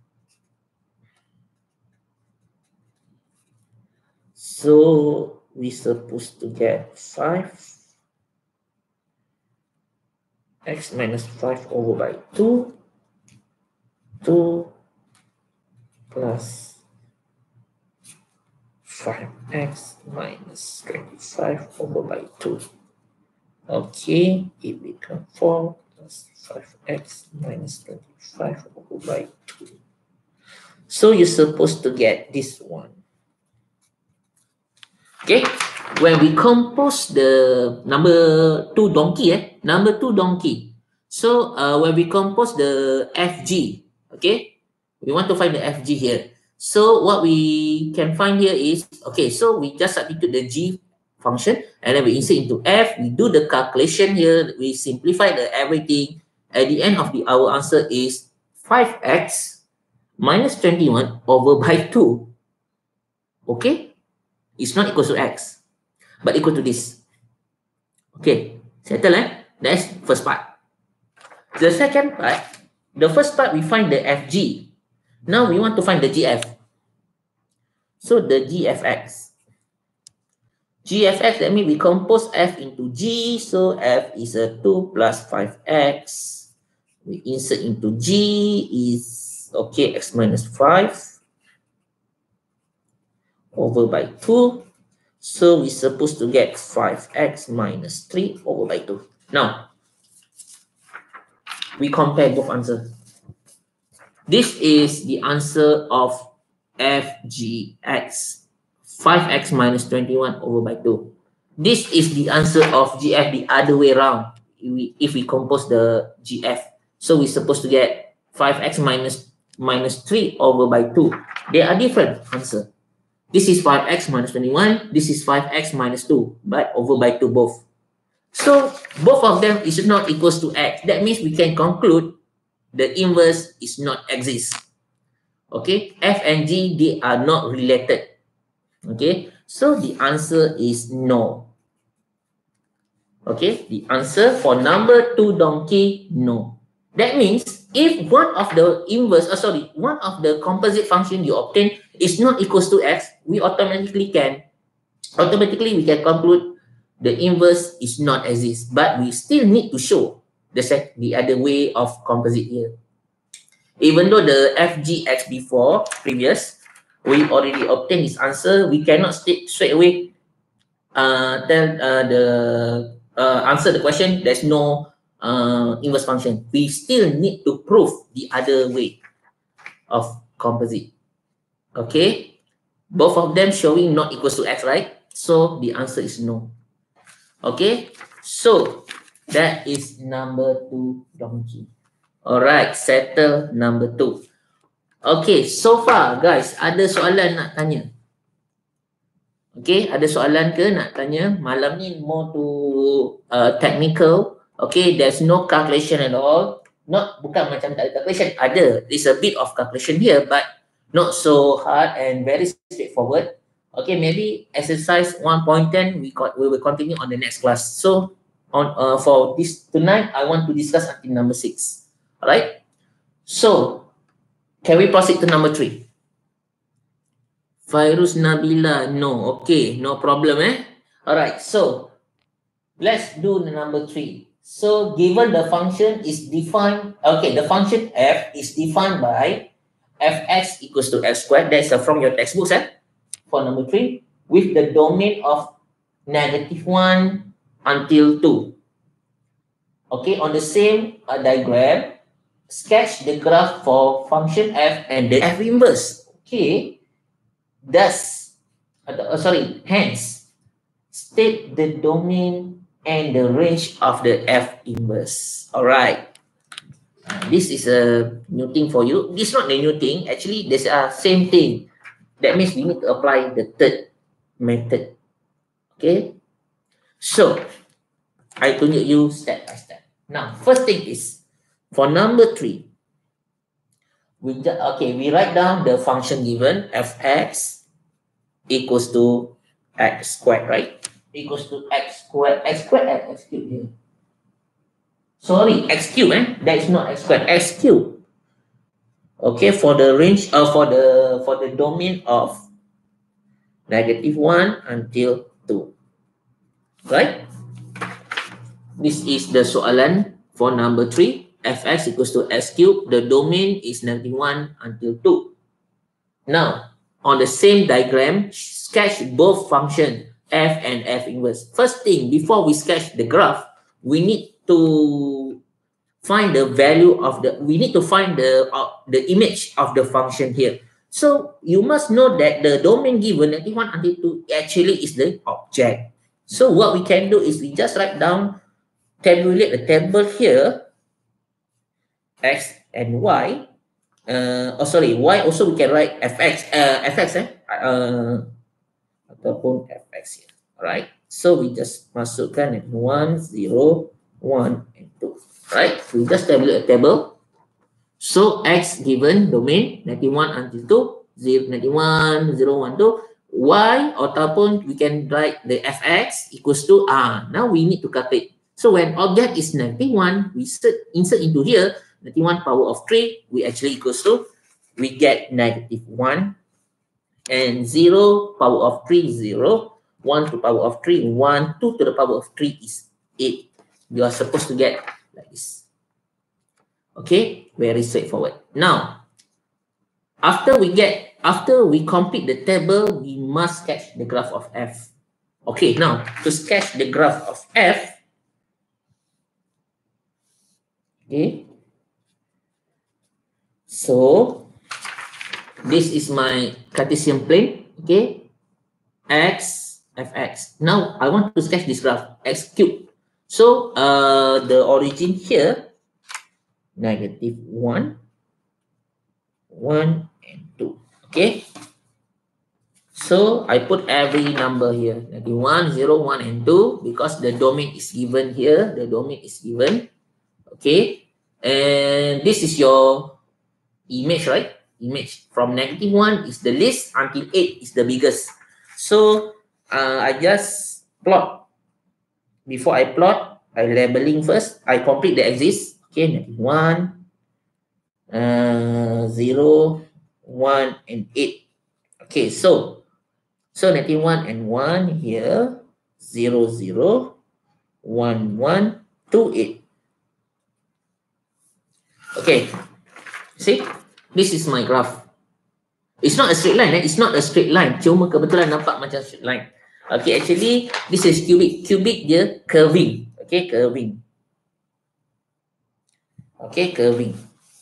So we supposed to get five x minus five over by two, two, plus five x minus twenty-five over by two. Okay, it becomes four plus five x minus twenty-five over by two. So you're supposed to get this one. Okay, when we compose the number two donkey, eh, number two donkey. So uh, when we compose the F G, okay, we want to find the F G here. So what we can find here is, okay, so we just substitute the G function and then we insert into F, we do the calculation here, we simplify the everything. At the end of the our answer is five x minus twenty-one over by two. Okay, it's not equal to x, but equal to this. Okay, settle, eh? That's first part. The second part, the first part we find the F G. Now we want to find the G F. So the G F X. G F X, that means we compose F into G. So F is a two plus five x. We insert into G is, okay, x minus five over by two. So we're supposed to get five x minus three over by two. Now, we compare both answers. This is the answer of F G X, five x minus twenty-one over by two. This is the answer of G F the other way around, if we compose the G F. So we're supposed to get five x minus, minus three over by two. They are different answer. This is five x minus twenty-one, this is five x minus two, but over by two both. So both of them is not equals to x. That means we can conclude the inverse is not exist. Okay, F and G, they are not related. Okay, so the answer is no. Okay, the answer for number two donkey, no. That means if one of the inverse, oh sorry, one of the composite function you obtain is not equals to x, we automatically can, automatically we can conclude the inverse is not exist. But we still need to show the sec the other way of composite here. Even though the F G X before previous, we already obtained this answer, we cannot state straight away uh, tell uh, the uh, answer the question. There's no uh, inverse function. We still need to prove the other way of composite. Okay, both of them showing not equals to x, right? So the answer is no. Okay, so that is number two donkey. Alright, settle number two. Okay, so far guys, ada soalan nak tanya? Okay, ada soalan ke nak tanya? Malam ni more to uh, technical. Okay, there's no calculation at all. Not, bukan macam tak ada calculation. Ada, there's a bit of calculation here, but not so hard and very straightforward. Okay, maybe exercise one point ten, we, we will continue on the next class. So, on uh, for this tonight, I want to discuss until number six. Alright, so can we proceed to number three? Fairuz Nabila, no. Okay, no problem, eh? Alright, so let's do the number three. So given the function is defined, okay, the function f is defined by fx equals to x squared. That's uh, from your textbooks, eh? For number three, with the domain of negative one until two. Okay, on the same uh, diagram, sketch the graph for function f and the f inverse. Okay, thus, uh, sorry, hence, state the domain and the range of the f inverse. All right, uh, this is a new thing for you. This is not the new thing. Actually, this is a same thing. That means we need to apply the third method. Okay, so I tunjuk you step by step. Now, first thing is, for number three, we just, okay, we write down the function given, fx equals to x squared, right? Equals to x squared, x squared and x cubed here. Sorry, x cubed, eh? That is not x squared, x cubed. Okay, for the range, uh, for the for the domain of negative one until two, right? This is the soalan for number three. Fx equals to x cubed. The domain is negative one until two. Now, on the same diagram, sketch both function f and f inverse. First thing, before we sketch the graph, we need to find the value of the, we need to find the, uh, the image of the function here. So you must know that the domain given, negative one until two, actually is the object. So what we can do is we just write down, tabulate the table here, x and y. Uh, oh sorry, y also we can write fx, uh, fx eh, uh, ataupun fx here. Alright, so we just masukkan one, zero, one, and two. Right, we just tabulate a table. So x given domain negative one until two, zero, negative one, zero, one, two. Y ataupun we can write the fx equals to r. Now we need to calculate. So when object is negative one, we insert, insert into here negative one power of three, we actually equals to, we get negative one, and zero power of three, zero, one to power of three, one, two to the power of three is eight. You are supposed to get like this. Okay, very straightforward. Now, after we get, after we complete the table, we must sketch the graph of f. Okay, now to sketch the graph of f, okay, so this is my Cartesian plane, okay, x, fx. Now I want to sketch this graph, x cubed. So uh, the origin here, negative one, one, and two, okay. So I put every number here, negative one, zero, one, and two, because the domain is given here, the domain is given, okay. And this is your image, right? Image from negative one is the least until eight is the biggest. So uh, I just plot. Before I plot, I labeling first. I complete the axis. Okay, negative one, uh, zero, one, and eight. Okay, so so negative one and one here, zero, zero, one, one, two, eight. Okay, see? This is my graph. It's not a straight line. Eh? It's not a straight line. Cuma kebetulan nampak macam straight line. Okay, actually, this is cubic. Cubic dia curving. Okay, curving. Okay, curving.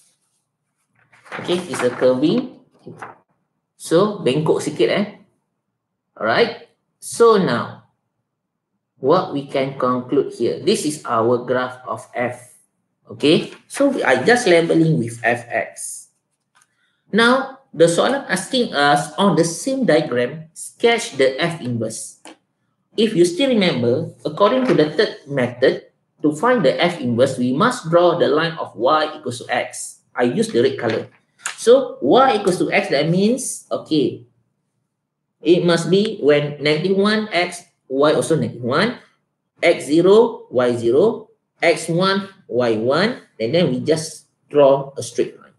Okay, it's a curving. So, bengkok sikit eh. Alright. So, now, what we can conclude here. This is our graph of f. Okay, so I just labeling with fx. Now, the soalan asking us on the same diagram, sketch the f inverse. If you still remember, according to the third method, to find the f inverse, we must draw the line of y equals to x. I use the red color. So, y equals to x, that means, okay, it must be when negative one, x, y also negative one, x zero, y zero, x one, y one, and then we just draw a straight line.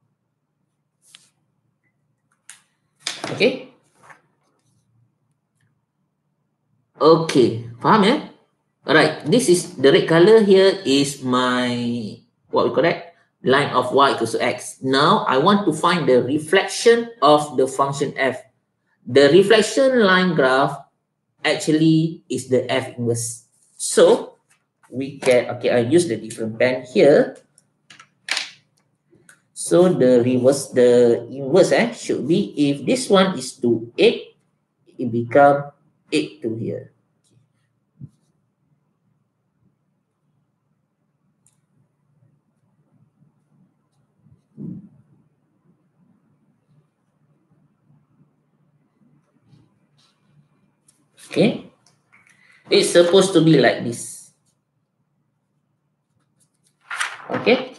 Okay. Okay, faham ya? Alright, this is the red color here is my, what we call that? Line of y equals to x. Now, I want to find the reflection of the function f. The reflection line graph actually is the f inverse. So, we can, okay, I use the different pen here. So the reverse, the inverse eh, should be, if this one is to eight, it become eight to here. Okay, it's supposed to be like this. Okay,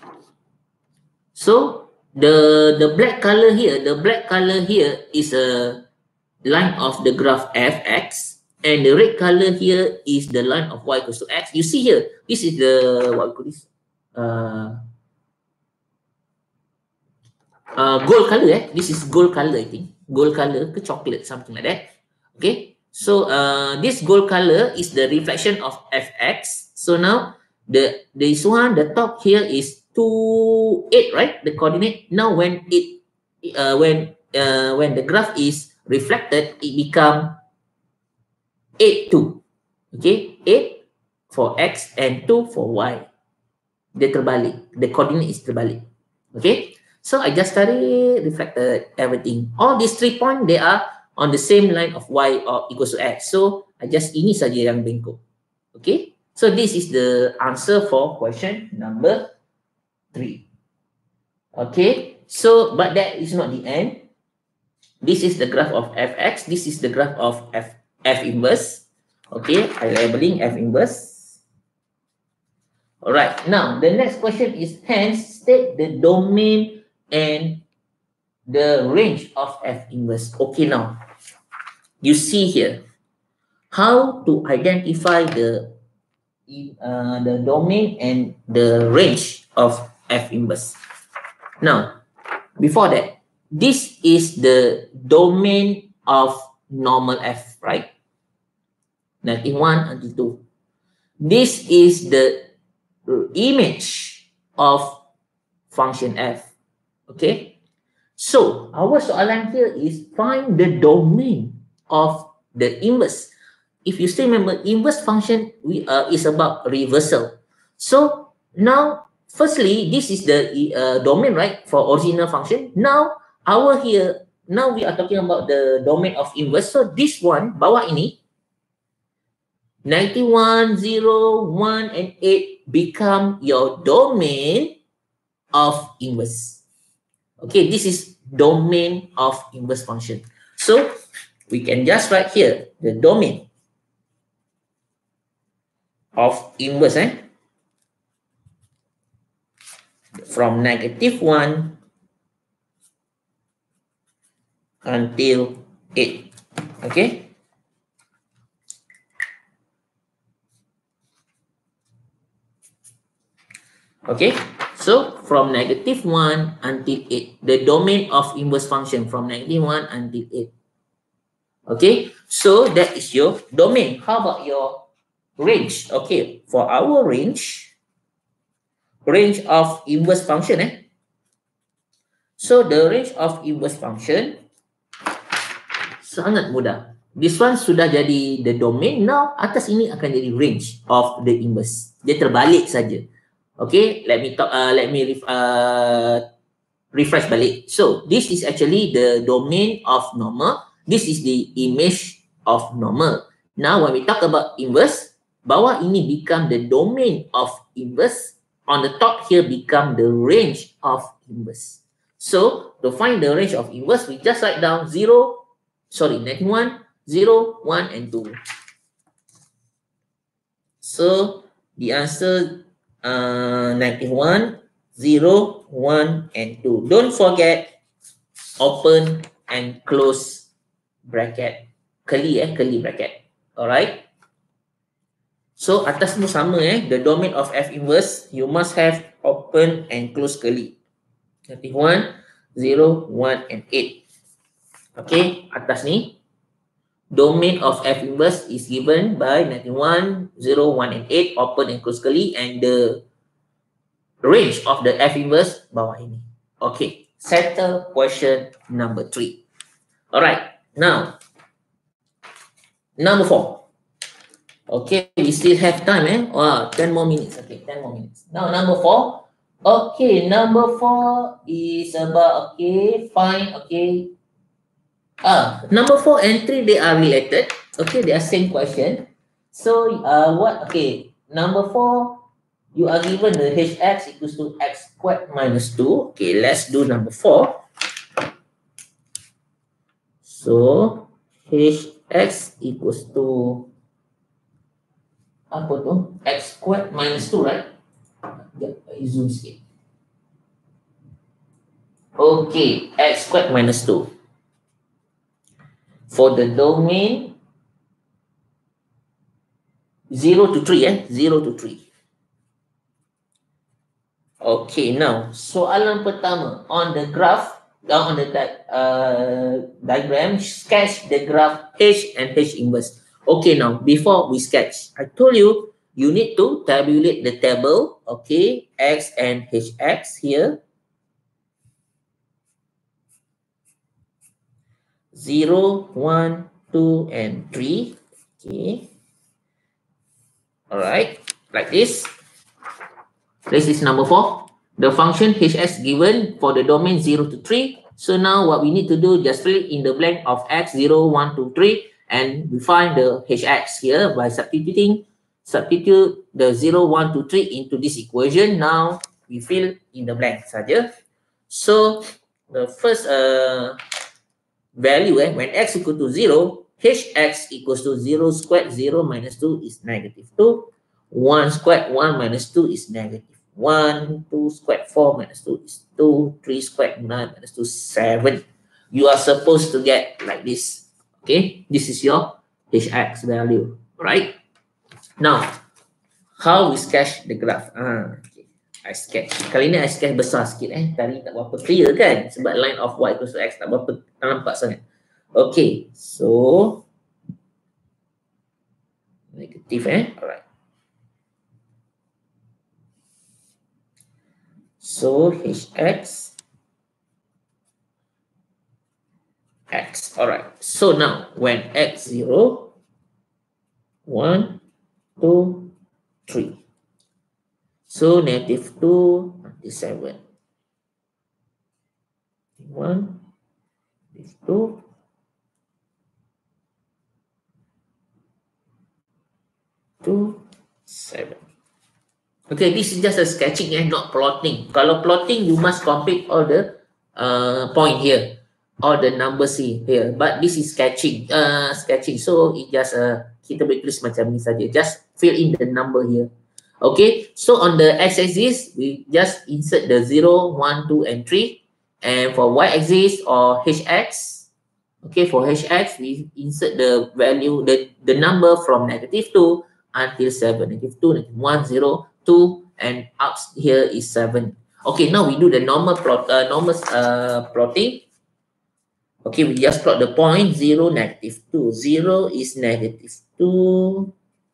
so the the black color here, the black color here is a line of the graph fx, and the red color here is the line of y equals to x. You see here, this is the, what we call this, uh, uh, gold color eh? This is gold color, I think. Gold color, ke chocolate, something like that. Okay, so uh, this gold color is the reflection of fx. So now, the this one, the top here is two, eight, right? The coordinate. Now when it, uh, when uh, when the graph is reflected, it become eight, two. Okay, eight for X and two for Y. Dia terbalik. The coordinate is terbalik. Okay, so I just study, reflected, everything. All these three points, they are on the same line of Y or equals to X. So I just ini saja yang bengkok. Okay, so this is the answer for question number three. Okay, so but that is not the end. This is the graph of Fx. This is the graph of F, F inverse. Okay, I labeling F inverse. Alright, now the next question is hence state the domain and the range of F inverse. Okay, now you see here how to identify the uh, the domain and the range of F inverse. Now, before that, this is the domain of normal F, right? negative one until two. This is the image of function F. Okay, so our soalan here is find the domain of the inverse. If you still remember, inverse function we uh, is about reversal. So now, firstly, this is the uh, domain, right, for original function. Now our here, now we are talking about the domain of inverse. So this one, bawah ini, ninety-one, zero, one, and eight become your domain of inverse. Okay, this is domain of inverse function. So we can just write here the domain of inverse eh? from negative one until eight. Okay. Okay, so from negative one until eight, the domain of inverse function from negative one until eight. Okay, so that is your domain. How about your range? Okay, for our range, range of inverse function, eh? So the range of inverse function sangat mudah. This one sudah jadi the domain. Now atas ini akan jadi range of the inverse. Dia terbalik saja. Okay, let me talk. Uh, let me ref, uh, refresh balik. So this is actually the domain of normal. This is the image of normal. Now when we talk about inverse, bawah ini become the domain of inverse. On the top here become the range of inverse. So to find the range of inverse, we just write down zero, sorry, negative one, zero, one, and two. So the answer uh, negative one, zero, one, and two. Don't forget open and close bracket. Curly eh, curly bracket. Alright. So atas semua sama eh. The domain of F inverse, you must have open and close curly. negative one, zero, one, and eight. Okay, atas ni. Domain of F inverse is given by negative one, zero, one, and eight, open and close curly, and the range of the F inverse bawah ini. Okay, settle question number three. Alright, now, number four. Okay, we still have time, eh? Wow, ten more minutes. Okay, ten more minutes. Now, number four. Okay, number four is about, okay, fine, okay. Ah, number four and three, they are related. Okay, they are same question. So, uh, what, okay, number four, you are given the hx equals to x squared minus two. Okay, let's do number four. So, hx equals to, apa tu? X squared minus two, right? Zoom sikit. Okay, x squared minus two. For the domain zero to three, eh? zero to three. Okay, now soalan pertama on the graph, down on the uh, diagram, sketch the graph H and H inverse. Okay, now before we sketch, I told you you need to tabulate the table. Okay, X and Hx here. zero, one, two, and three. Okay. Alright, like this. This is number four. The function hx given for the domain zero to three. So now what we need to do, just fill in the blank of x, zero, one, two, three, and we find the hx here by substituting, substitute the zero, one, two, three into this equation. Now we fill in the blank saja. So the first uh, value, eh, when x equal to zero, hx equals to zero squared, zero minus two is negative two. one squared, one minus two is negative one. two squared, four minus two is two. three squared, nine minus two, seven. You are supposed to get like this. Okay, this is your hx value, right? Now, how we sketch the graph? Ah, okay. I sketch. Kali ni I sketch besar sikit eh. Tadi tak berapa clear kan? Sebab line of y equals to x tak berapa nampak sangat. Okay, so negative eh. Alright. So hx x. Alright. So now when x zero, one, two, three. So negative two, negative seven. one, negative two. two, seven. Okay, this is just a sketching and not plotting. Kalau plotting, you must complete all the uh, point here, all the numbers here. But this is sketching, uh, sketching. So it just uh, kita boleh tulis macam ni saja. Just fill in the number here. Okay, so on the x-axis, we just insert the zero, one, two, and three. And for y-axis or hx, okay, for hx, we insert the value, the, the number from negative two until seven. Negative two, negative one, zero, two, and up here is seven. Okay, now we do the normal plot, uh, normal uh, plotting. Okay, we just plot the point zero, negative two. zero is negative two.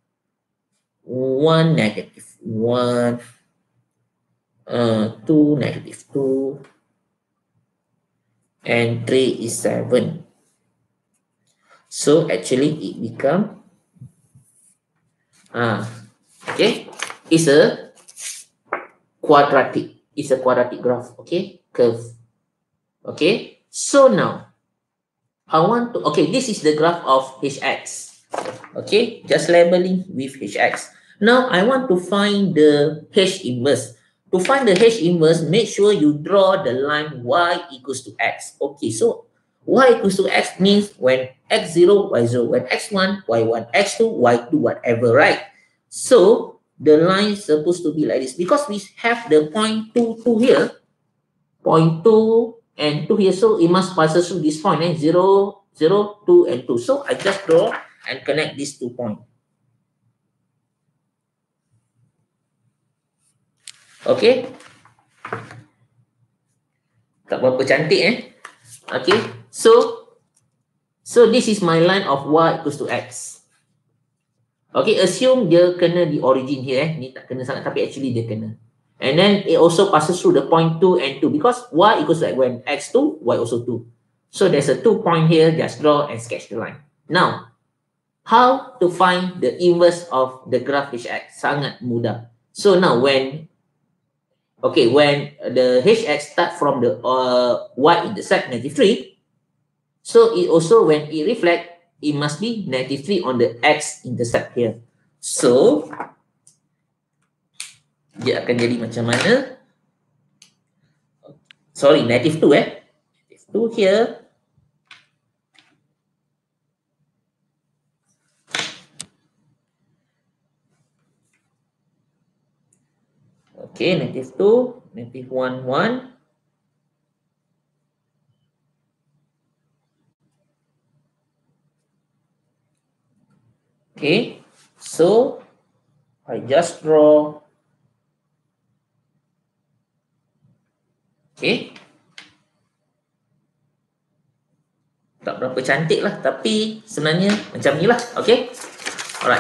one, negative one. Uh, two, negative two. And three is seven. So actually it become ah okay, it's a quadratic. It's a quadratic graph. Okay, curve. Okay, so now I want to, okay, this is the graph of hx. Okay, just labeling with hx. Now I want to find the h inverse. To find the h inverse, make sure you draw the line y equals to x. Okay, so y equals to x means when x zero, y zero, when x one, y one, x two, y two, whatever, right? So the line is supposed to be like this because we have the point two, two here, point two and two here, so it must pass through this point, eh? zero, zero, two, and two. So I just draw and connect these two points. Okay, tak berapa cantik eh. Okay, so so this is my line of y equals to x. Okay, assume dia kena di origin here eh. Ni tak kena sangat tapi actually dia kena. And then it also passes through the point two and two because y equals to like when x two, y also two. So there's a two point here, just draw and sketch the line. Now, how to find the inverse of the graph hx? Sangat mudah. So now when okay, when the hx start from the uh, y-intercept negative three, so it also when it reflect, it must be negative three on the x-intercept here. So, dia akan jadi macam mana? Sorry, negative two eh. Negative two here. Okay, negative two, negative one, one. Okay, so I just draw. Okay. Tak berapa cantik lah, tapi sebenarnya macam ni lah. Okay. Alright.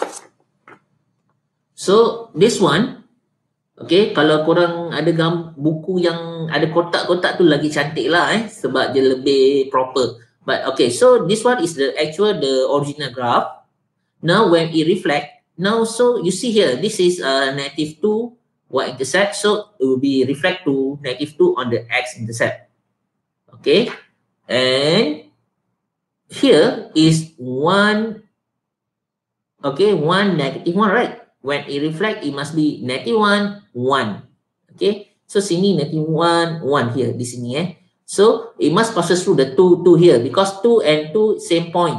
So, this one. Okay, kalau korang ada gam buku yang ada kotak-kotak tu lagi cantik lah eh. Sebab dia lebih proper. But okay, so this one is the actual, the original graph. Now when it reflect, now so you see here, this is uh, negative two y-intercept, so it will be reflect to negative two on the x-intercept. Okay, and here is one, okay, one negative one, right? When it reflect, it must be negative one, one. Okay, so sini negative one, one here, di sini eh. So it must passes through the two, two here, because two and two same point,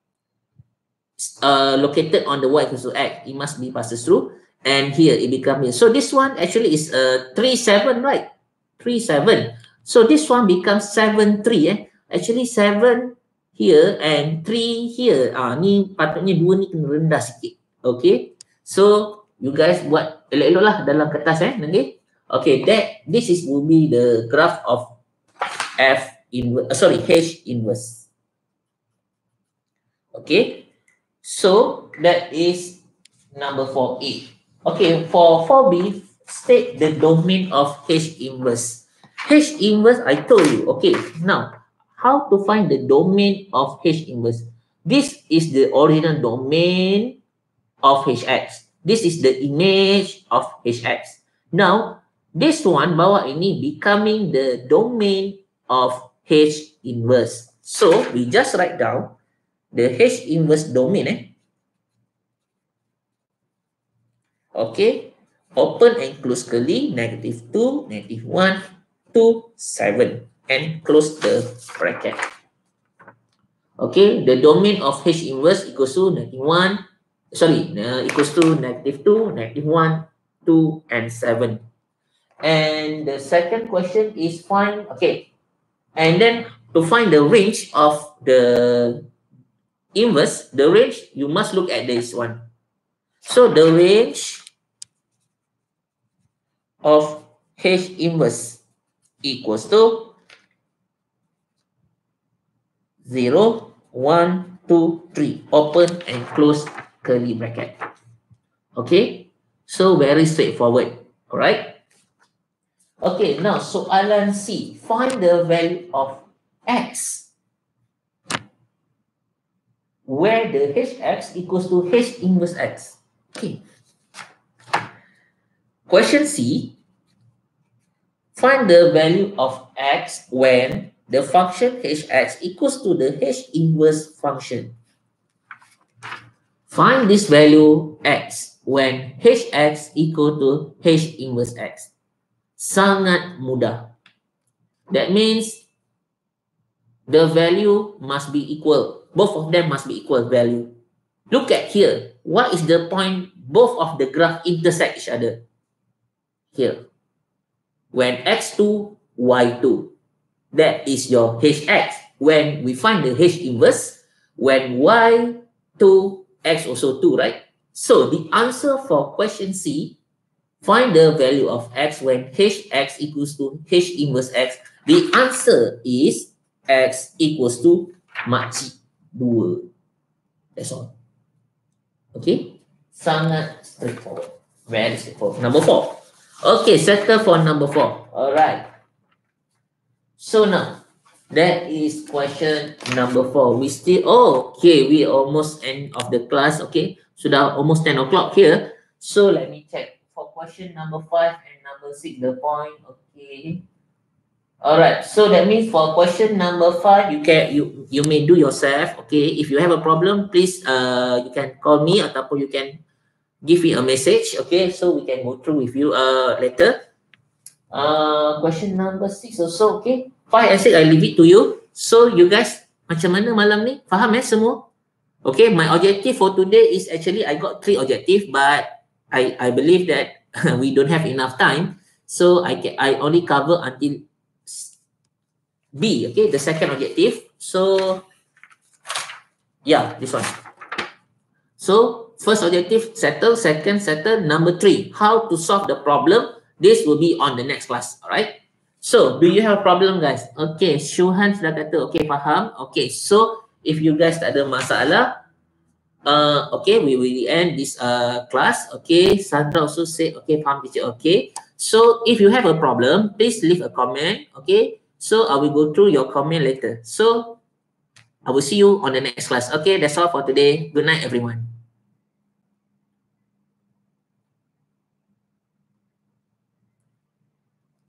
uh, located on the y equals to x. It must be passes through, and here it become here. So this one actually is uh, three, seven, right? three, seven. So this one becomes seven, three eh. Actually seven here and three here. Ah, ni patutnya dua ni kena rendah sikit. Okay. So you guys buat elok-elok lah dalam kertas eh nanti. Okay, that this is will be the graph of F inverse, uh, sorry, H inverse. Okay, so that is number four A. Okay, for four B, state the domain of H inverse. H inverse, I told you. Okay, now how to find the domain of H inverse? This is the original domain of Hx. This is the image of Hx. Now, this one bawah ini becoming the domain of H inverse. So we just write down the H inverse domain eh. Okay, open and close curly, negative two, negative one, two, seven, and close the bracket. Okay, the domain of H inverse equals to negative one, sorry, uh, equals to negative two, negative one, two, and seven. And the second question is find, okay, and then to find the range of the inverse, the range, you must look at this one. So the range of H inverse equals to zero, one, two, three. Open and close curly bracket. Okay, so very straightforward. All right. Okay, now soalan C. Find the value of X, where the Hx equals to H inverse X. Okay. Question C. Find the value of X when the function Hx equals to the H inverse function. Find this value X when Hx equal to H inverse X. Sangat mudah. That means the value must be equal. Both of them must be equal value. Look at here. What is the point both of the graph intersect each other? Here. When x two, y two. That is your Hx. When we find the H inverse, when y two, x also two, right? So the answer for question C, find the value of X when Hx equals to H inverse X. The answer is X equals to makcik dua. That's all. Okay. Sangat straightforward. Very straightforward. Number four. Okay, settle for number four. Alright. So now, that is question number four. We still, oh, okay, we almost end of the class. Okay. Sudah almost ten o'clock here. So let me check. For question number five and number six, the point, okay. All right, so that means for question number five, you can you you may do yourself. Okay, if you have a problem, please uh you can call me ataupun you can give me a message. Okay, so we can go through with you uh later. Uh, question number six also. Okay, five and six I leave it to you. So you guys macam mana malam ni? Faham eh semua? Okay, my objective for today is actually I got three objective, but I, I believe that we don't have enough time, so I can I only cover until B, okay, the second objective. So yeah, this one. So first objective settle, second settle, number three, how to solve the problem. This will be on the next class, all right? So do you have a problem, guys? Okay, Shuhan sudah kata okay, faham. Okay, so if you guys tak ada masalah, Uh, okay, we will end this uh, class. Okay, Sandra also said, okay, faham teacher, okay. So, if you have a problem, please leave a comment, okay. So, I will go through your comment later. So, I will see you on the next class. Okay, that's all for today. Good night, everyone.